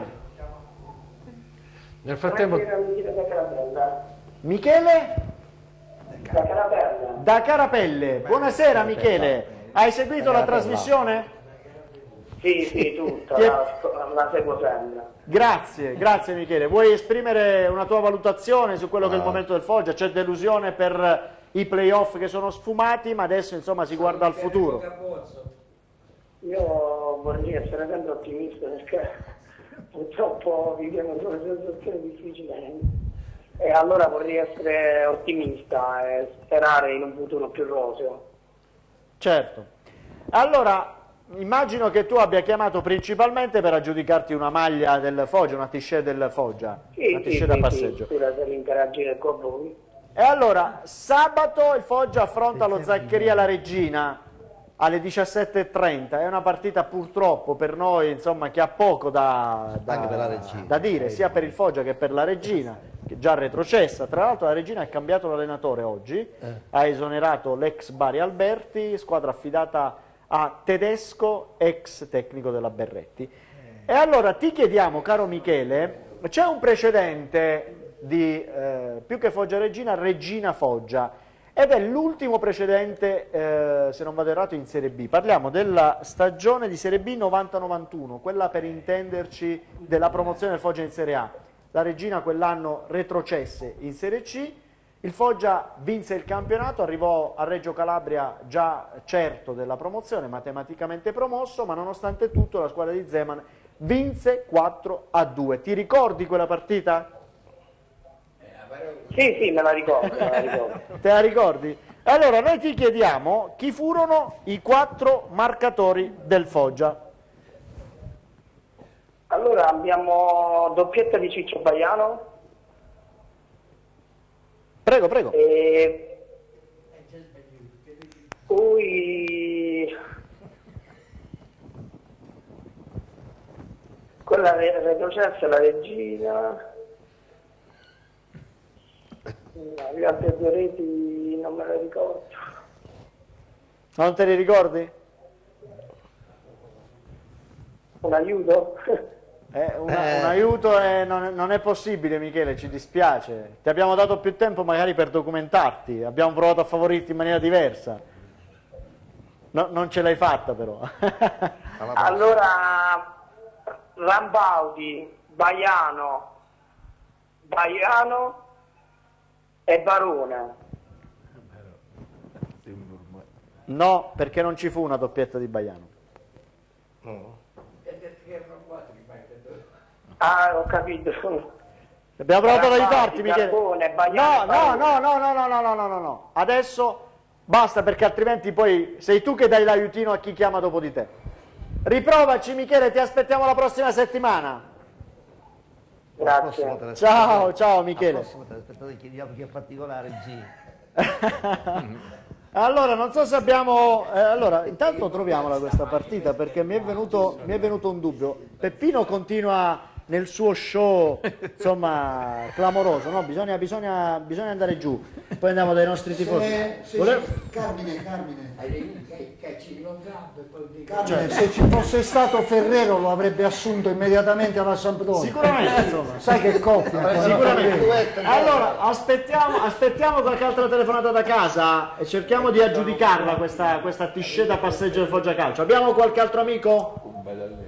Nel frattempo... Michele? Da Carapelle. Da Carapelle. Buonasera Michele, hai seguito la trasmissione? Sì, sì, tutta, Ti è- la, la seguo sempre. Grazie, grazie Michele. Vuoi esprimere una tua valutazione su quello che è il momento del Foggia? C'è delusione per i playoff che sono sfumati, ma adesso insomma si guarda al futuro. Io vorrei essere sempre ottimista perché purtroppo viviamo in una situazione difficile e allora vorrei essere ottimista e sperare in un futuro più roseo. Certo. Allora, immagino che tu abbia chiamato principalmente per aggiudicarti una maglia del Foggia, una t-shirt del Foggia, Sì, una sì, t-shirt sì, da sì, passeggio. pure per interagire con voi. E allora, sabato il Foggia affronta lo Zaccheria La Regina alle diciassette e trenta, è una partita purtroppo per noi insomma che ha poco da, da- Anche per la Regina. da dire, sia per il Foggia che per la Regina, che già retrocessa. Tra l'altro la Regina ha cambiato l'allenatore oggi, ha esonerato l'ex Bari Alberti, squadra affidata a Tedesco, ex tecnico della Berretti. E allora ti chiediamo, caro Michele, c'è un precedente di eh, più che Foggia Regina, Regina Foggia, ed è l'ultimo precedente, eh, se non vado errato, in Serie B. Parliamo della stagione di Serie B novanta novantuno, quella per intenderci della promozione del Foggia in Serie A. La Regina quell'anno retrocesse in Serie C, il Foggia vinse il campionato, arrivò a Reggio Calabria già certo della promozione, matematicamente promosso, ma nonostante tutto la squadra di Zeman vinse quattro a due. Ti ricordi quella partita? Sì, sì, me la ricordo, me la ricordo. Te la ricordi? Allora noi ti chiediamo chi furono i quattro marcatori del Foggia. Allora abbiamo doppietta di Ciccio Baiano. Prego, prego. E poi quella re- retrocessa la Regina. No, le altre due reti non me le ricordo. Non te li ricordi? Un aiuto? Eh, una- Eh. Un aiuto è- non, è, non è possibile, Michele, ci dispiace. Ti abbiamo dato più tempo magari per documentarti, abbiamo provato a favorirti in maniera diversa. No, non ce l'hai fatta però. Allora, Rambaudi, Baiano, Baiano e Barone. No, perché non ci fu una doppietta di Baiano. Ah, ho capito. Abbiamo provato ad Rambaudi, aiutarti, Michele. Carbone, No, Baiano, no, Barone. no, no, no, no, no, no, no, no, no. Adesso basta, perché altrimenti poi sei tu che dai l'aiutino a chi chiama dopo di te. Riprovaci, Michele, ti aspettiamo la prossima settimana. Grazie. Ciao, ciao Michele. Aspettate, chiediamo chi è particolare, G. Allora, non so se abbiamo... eh, allora, intanto troviamola questa partita, perché mi è venuto, mi è venuto un dubbio. Peppino continua nel suo show, insomma, clamoroso, no? Bisogna, bisogna, bisogna andare giù. Poi andiamo dai nostri tifosi. Se, se Volevo- ci- Carmine, Carmine, Cioè- Carmine, se ci fosse stato Ferrero lo avrebbe assunto immediatamente alla Sampdoria. Sicuramente, insomma. Sai che coppia. quella Sicuramente. Ferrero. Allora, aspettiamo, aspettiamo qualche altra telefonata da casa e cerchiamo di aggiudicarla questa, questa tisceta passeggio del Foggia Calcio. Abbiamo qualche altro amico?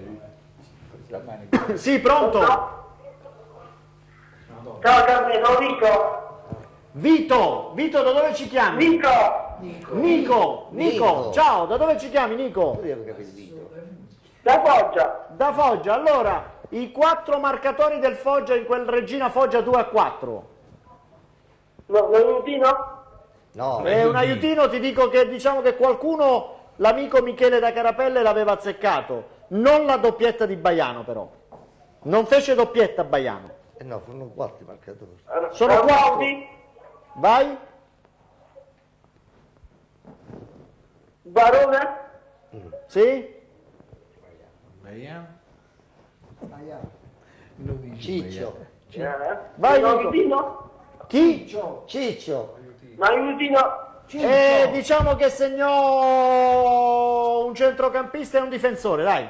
Sì, pronto? Ciao Carmine, sono Nico. Vito, Vito, da dove ci chiami? Nico. Nico, Nico, Nico. ciao, da dove ci chiami Nico? Da Foggia. Da Foggia. Allora, i quattro marcatori del Foggia in quel Regina Foggia due a quattro. Lo, lo aiutino? No, È un aiutino, ti dico che diciamo che qualcuno, l'amico Michele da Carapelle l'aveva azzeccato, non la doppietta di Baiano però. Non fece doppietta Baiano. eh no, furono quattro i marcatori. Sono quattro. Rambaudi, Vai? Barone, Sì? Ciccio. eh? Vai, lo Nico. aiutino? Chi? Ciccio. Ma aiutino? Eh, diciamo che segnò un centrocampista e un difensore, dai.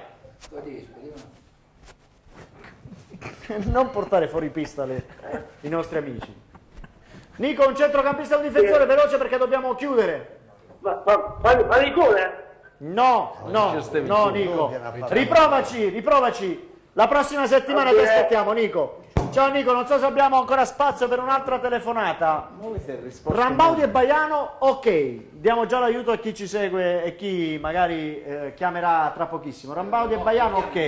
Non portare fuori pista le- i nostri amici. Nico, un centrocampista e un difensore, veloce perché dobbiamo chiudere. Ma, ma, ma, ma Nicone? No, no, no Nico. Riprovaci, riprovaci. La prossima settimana ti aspettiamo, Nico. Ciao Nico, non so se abbiamo ancora spazio per un'altra telefonata. Rambaudi e Baiano, ok. Diamo già l'aiuto a chi ci segue e chi magari eh, chiamerà tra pochissimo. Rambaudi e Baiano, ok.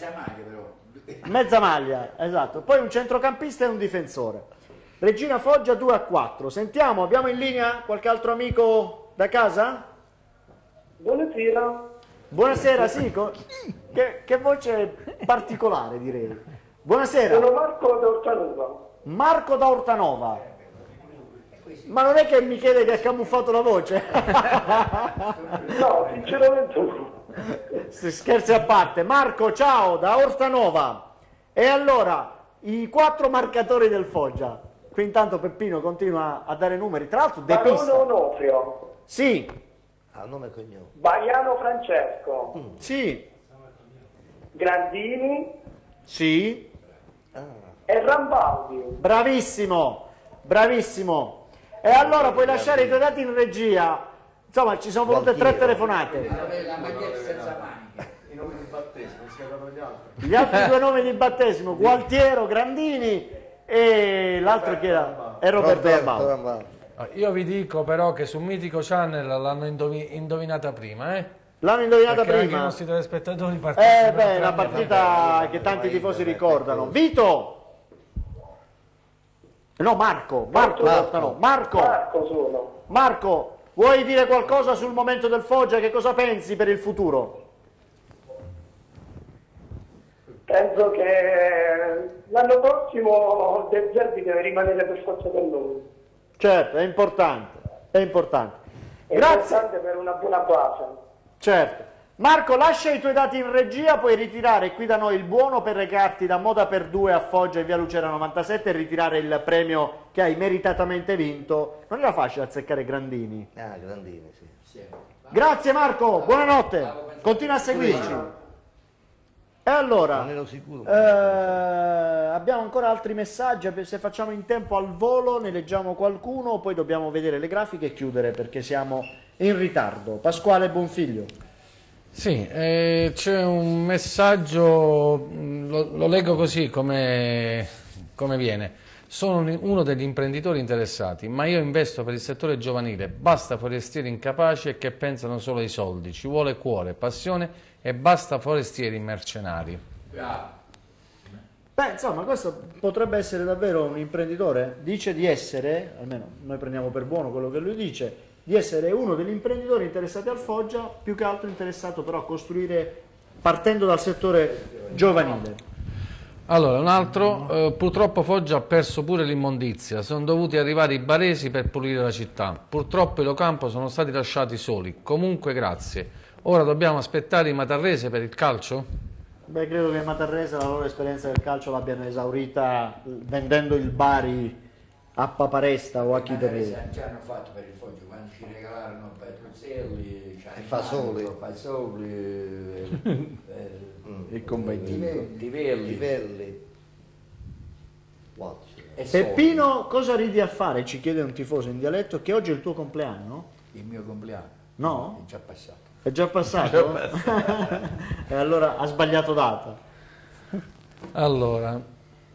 Mezza maglia, esatto. Poi un centrocampista e un difensore. Regina Foggia due a quattro. Sentiamo, abbiamo in linea qualche altro amico da casa? Buonasera. Buonasera, sì. co- Che, che voce particolare, direi. Buonasera. Sono Marco da Ortanova. Marco da Ortanova. Ma non è che Michele che ha camuffato la voce? No, sinceramente no. Se scherzi a parte. Marco, ciao, da Ortanova. E allora, i quattro marcatori del Foggia. Qui intanto Peppino continua a dare numeri. Tra l'altro, De Barone Pista. Onofrio. Sì, Ah, nome e cognome. Baiano Francesco. sì, Grandini sì. e Rambaudi. Bravissimo, bravissimo. E allora puoi lasciare i tuoi dati in regia. Insomma, ci sono volute tre telefonate. La maglietta senza maniche. Gli altri due nomi di battesimo, Gualtiero, Grandini e l'altro chi era? È Roberto Rambaudi. Rambaudi. Io vi dico però che su Mitico Channel l'hanno indovi- indovinata prima, eh? L'hanno indovinata Perché anche i prima. nostri telespettatori Eh partecipano. beh, la partita che tanti tifosi ricordano. Vito! No, Marco, Marco, Marco. no, Marco, Marco sono. Marco, vuoi dire qualcosa sul momento del Foggia? Che cosa pensi per il futuro? Penso che l'anno prossimo De Zerbi deve rimanere per forza con noi. Certo, è importante, è importante. È Grazie. importante per una buona base. Certo. Marco, lascia i tuoi dati in regia, puoi ritirare qui da noi il buono per recarti da Moda per due a Foggia in via Lucera novantasette e ritirare il premio che hai meritatamente vinto. Non era facile azzeccare Grandini. Ah, Grandini, sì. Sì. Grazie Marco, buonanotte, continua a seguirci. E allora, Non ero sicuro. eh, abbiamo ancora altri messaggi, se facciamo in tempo al volo ne leggiamo qualcuno, poi dobbiamo vedere le grafiche e chiudere perché siamo in ritardo. Pasquale Bonfiglio. Sì, eh, c'è un messaggio, mh, lo, lo leggo così come, come viene. Sono un- uno degli imprenditori interessati, ma io investo per il settore giovanile, basta forestieri incapaci e che pensano solo ai soldi, ci vuole cuore, passione e basta forestieri mercenari. Beh, insomma, questo potrebbe essere davvero un imprenditore. Dice di essere, almeno noi prendiamo per buono quello che lui dice, di essere uno degli imprenditori interessati al Foggia, più che altro interessato però a costruire partendo dal settore giovanile. Allora, un altro, eh, purtroppo Foggia ha perso pure l'immondizia, sono dovuti arrivare i baresi per pulire la città, purtroppo i Locampo sono stati lasciati soli, comunque grazie. Ora dobbiamo aspettare i Matarrese per il calcio? Beh, credo che Matarrese la loro esperienza del calcio l'abbiano esaurita vendendo il Bari a Paparesta o a chi per lui. Già hanno fatto per il Foggia, quando ci regalarono Petruzzelli, Fasoli. Fasoli, il compagnia. Tivelli. Tivelli. E Soli. Peppino, cosa ridi a fare? Ci chiede un tifoso in dialetto, che oggi è il tuo compleanno? Il mio compleanno. No? È già passato. È già passato? E allora ha sbagliato data. Allora,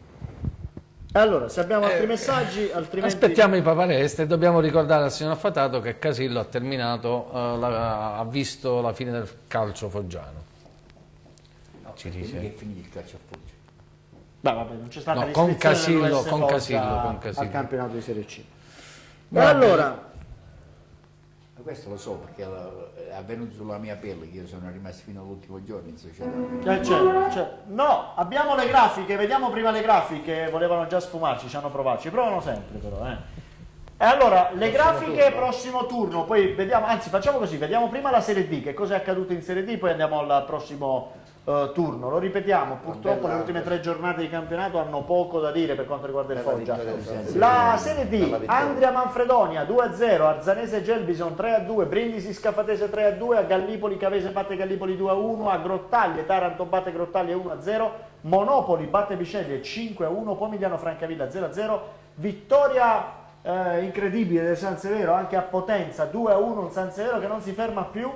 E allora, se abbiamo altri messaggi, altrimenti... aspettiamo i Paparesta e dobbiamo ricordare al signor Affatato che Casillo ha terminato, eh, la- ha visto la fine del calcio foggiano. Ci dice. Che è finito il calcio a Foggia. Beh, vabbè, non c'è stata No, con l'iscrizione Casillo, dell'U S con Foggia Casillo, con Casillo. al campionato di Serie C. E Va allora, Ma questo lo so perché è avvenuto sulla mia pelle, che io sono rimasto fino all'ultimo giorno in società. eh, c'è- c'è- no, abbiamo le grafiche, vediamo prima le grafiche, volevano già sfumarci, ci hanno provato, ci provano sempre però, eh. E allora, le grafiche prossimo turno, poi vediamo, anzi facciamo così, vediamo prima la Serie D, che cosa è accaduto in Serie D, poi andiamo al prossimo eh, turno. Lo ripetiamo, purtroppo le ultime tre giornate di campionato hanno poco da dire per quanto riguarda il Foggia. La Serie D, Andria Manfredonia due a zero, Arzanese Gelbison tre a due, Brindisi Scafatese tre a due, a Gallipoli Cavese batte Gallipoli due a uno, a Grottaglie Taranto batte Grottaglie uno a zero, Monopoli batte Biceglie cinque a uno, Pomigliano Francavilla zero a zero, vittoria Eh, incredibile del San Severo anche a Potenza due a uno, un San Severo che non si ferma più.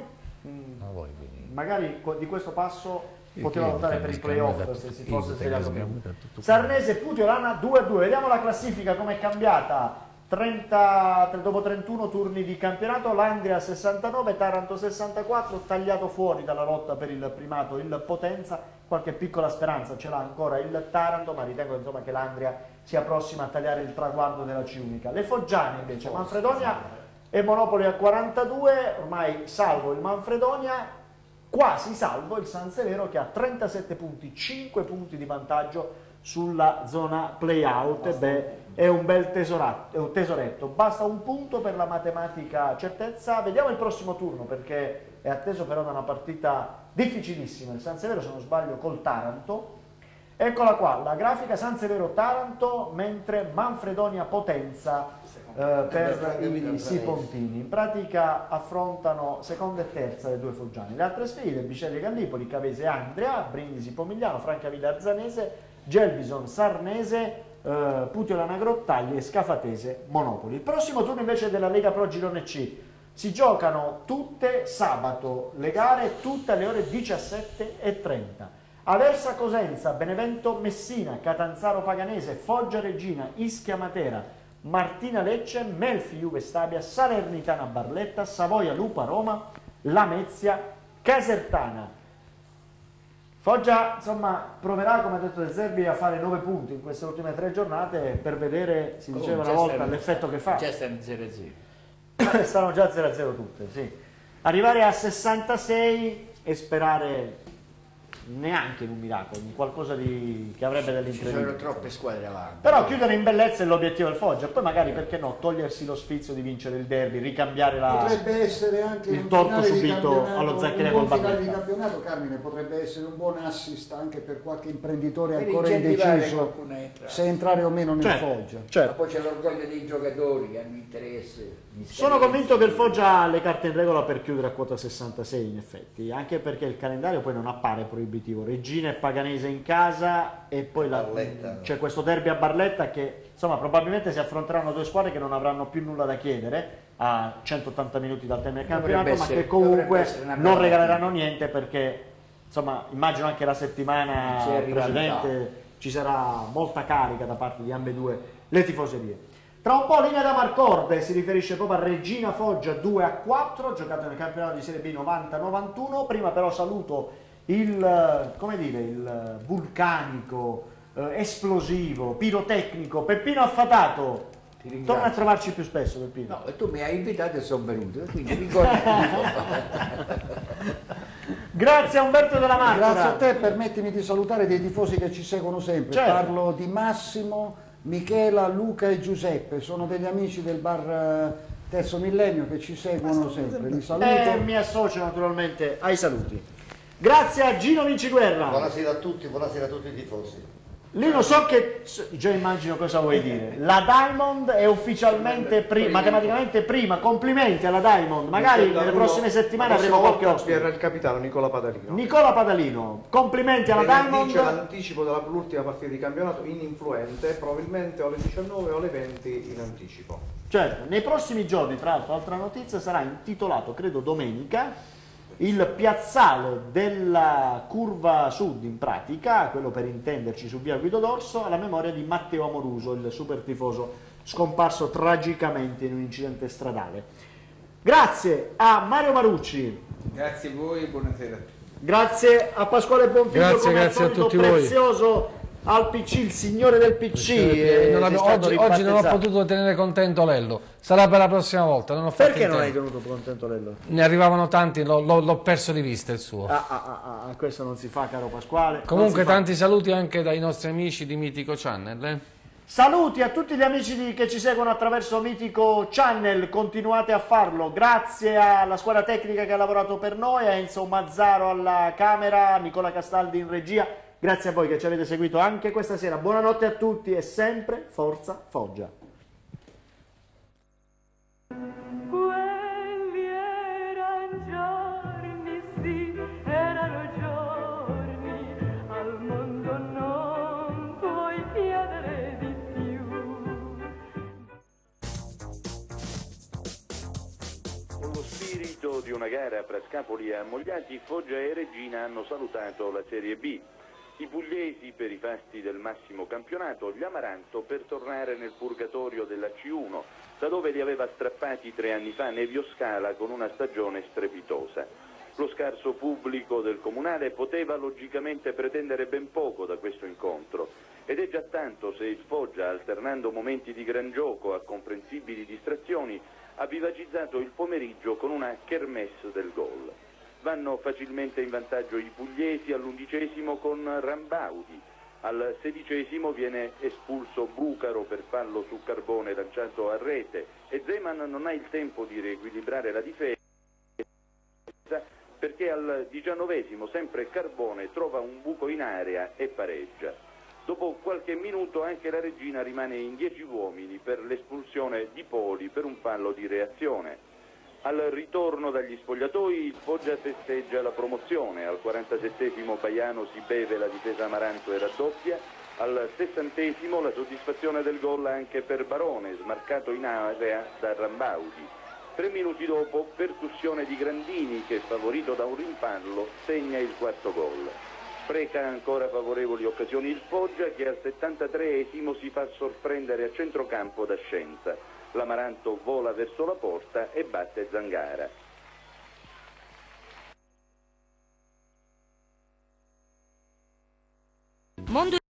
Mm, magari co- di questo passo poteva lottare per i playoff se si fosse svegliato più. Sarnese Putiolana due a due, vediamo la classifica come è cambiata. trenta, dopo trentuno turni di campionato, Landria sessantanove, Taranto sessantaquattro, tagliato fuori dalla lotta per il primato il Potenza, qualche piccola speranza ce l'ha ancora il Taranto, ma ritengo insomma che l'Andria sia prossima a tagliare il traguardo della C unica. Le Foggiane invece, Manfredonia e Monopoli a quarantadue, ormai salvo il Manfredonia, quasi salvo il San Severo che ha trentasette punti, cinque punti di vantaggio sulla zona play-out. Beh, è un bel tesorato, è un tesoretto, basta un punto per la matematica certezza. Vediamo il prossimo turno perché è atteso però da una partita difficilissima, il San Severo se non sbaglio col Taranto. Eccola qua, la grafica San Severo-Taranto, mentre Manfredonia-Potenza eh, per i Sipontini. In pratica affrontano seconda e terza le due foggiane. Le altre sfide, Biceglie Gallipoli, Cavese Andria, Brindisi Pomigliano, Francavilla Arzanese, Gelbison Sarnese, eh, Putiolana Grottaglie e Scafatese Monopoli. Il prossimo turno invece della Lega Pro Girone C. Si giocano tutte sabato, le gare tutte alle ore diciassette e trenta. Aversa Cosenza, Benevento Messina, Catanzaro Paganese, Foggia Regina, Ischia Matera, Martina Lecce, Melfi Juve Stabia, Salernitana Barletta, Savoia Lupa Roma, Lamezia Casertana. Foggia insomma proverà, come ha detto De Zerbi, a fare nove punti in queste ultime tre giornate per vedere, si diceva una volta, l'effetto che fa. Già stanno zero a zero. Stanno già zero a zero tutte, sì. Arrivare a sessantasei e sperare neanche in un miracolo, in qualcosa di, che avrebbe dell'incredibile. Ci sono troppe squadre avanti. Però chiudere in bellezza è l'obiettivo del Foggia, poi magari perché no, togliersi lo sfizio di vincere il derby, ricambiare la, potrebbe essere anche il un torto finale di subito allo Zaccheria col un buon finale di Barletta. campionato, Carmine, potrebbe essere un buon assist anche per qualche imprenditore Per ancora incentivare indeciso qualcuno a entrare. se entrare o meno nel Certo, Foggia. certo. Ma poi c'è l'orgoglio dei giocatori che hanno interesse. Sono convinto che il Foggia ha le carte in regola per chiudere a quota sessantasei, in effetti, anche perché il calendario poi non appare proibitivo. Regina e Paganese in casa e poi c'è questo derby a Barletta che insomma probabilmente si affronteranno due squadre che non avranno più nulla da chiedere a centottanta minuti dal termine del campionato, ma essere, che comunque non bella regaleranno niente perché insomma immagino anche la settimana precedente ci sarà molta carica da parte di ambedue le tifoserie. Tra un po' linea da Marcorde, si riferisce proprio a Regina Foggia due a quattro, giocato nel campionato di Serie B novanta novantuno. Prima però saluto il, come dire, il vulcanico, eh, esplosivo, pirotecnico Peppino Affatato. Torna a trovarci più spesso, Peppino. No, e tu mi hai invitato e sono venuto, quindi ricordi. Grazie a Umberto della Marca. Grazie a te, permettimi di salutare dei tifosi che ci seguono sempre. Certo. Parlo di Massimo, Michela, Luca e Giuseppe, sono degli amici del bar Terzo Millennio che ci seguono sempre. Li saluto. E mi associo naturalmente ai saluti. Grazie a Gino Vinciguerra. Buonasera a tutti, buonasera a tutti i tifosi. Lino, so che già immagino cosa vuoi dire. La Diamond è ufficialmente prima, matematicamente prima. Complimenti alla Diamond. Magari nelle prossime settimane avremo qualche ospite. Era il capitano Nicola Padalino. Nicola Padalino, complimenti alla Venerdì Diamond. c'è l'anticipo dell'ultima partita di campionato in influente, probabilmente alle diciannove o alle venti in anticipo. Certo, nei prossimi giorni, tra l'altro, altra notizia, sarà intitolato, credo domenica, il piazzale della curva sud, in pratica, quello per intenderci su via Guido d'Orso, alla memoria di Matteo Amoruso, il super tifoso scomparso tragicamente in un incidente stradale. Grazie a Mario Marucci. Grazie a voi e buonasera a tutti. Grazie a Pasquale Bonfiglio, Grazie, come grazie al a solito tutti voi. prezioso al P C, il signore del P C. Eh, non è abbiamo- stato oggi, oggi non ho ribattezzato. potuto tenere contento Lello, sarà per la prossima volta. Non ho fatto Perché in non hai tempo. tenuto contento Lello? Ne arrivavano tanti, l'ho, l'ho- l'ho perso di vista il suo. Ah, ah, ah, ah, questo non si fa, caro Pasquale. Comunque non si fa. tanti saluti anche dai nostri amici di Mitico Channel. Eh? Saluti a tutti gli amici di- che ci seguono attraverso Mitico Channel, continuate a farlo. Grazie alla squadra tecnica che ha lavorato per noi, a Enzo Mazzaro alla camera, a Nicola Castaldi in regia. Grazie a voi che ci avete seguito anche questa sera. Buonanotte a tutti e sempre Forza Foggia. Quelli eran giorni, sì, erano giorni, al mondo non puoi chiedere di più. Con lo spirito di una gara fra Scapoli e Ammogliati, Foggia e Regina hanno salutato la Serie B. I pugliesi per i fasti del massimo campionato, gli Amaranto per tornare nel purgatorio della C uno, da dove li aveva strappati tre anni fa Nevio Scala con una stagione strepitosa. Lo scarso pubblico del Comunale poteva logicamente pretendere ben poco da questo incontro, ed è già tanto se il Foggia, alternando momenti di gran gioco a comprensibili distrazioni, ha vivacizzato il pomeriggio con una kermesse del gol. Vanno facilmente in vantaggio i pugliesi all'undicesimo con Rambaudi. Al sedicesimo viene espulso Bucaro per fallo su Carbone lanciato a rete e Zeman non ha il tempo di riequilibrare la difesa perché al diciannovesimo sempre Carbone trova un buco in area e pareggia. Dopo qualche minuto anche la Regina rimane in dieci uomini per l'espulsione di Poli per un fallo di reazione. Al ritorno dagli spogliatoi il Foggia festeggia la promozione, al quarantasettesimo Baiano si beve la difesa Amaranto e raddoppia, al sessantesimo la soddisfazione del gol anche per Barone, smarcato in area da Rambaudi. Tre minuti dopo percussione di Grandini che, favorito da un rimpallo, segna il quarto gol. Spreca ancora favorevoli occasioni il Foggia che al settantatreesimo si fa sorprendere a centrocampo da Scienza. L'Amaranto vola verso la porta e batte Zangara. Mondo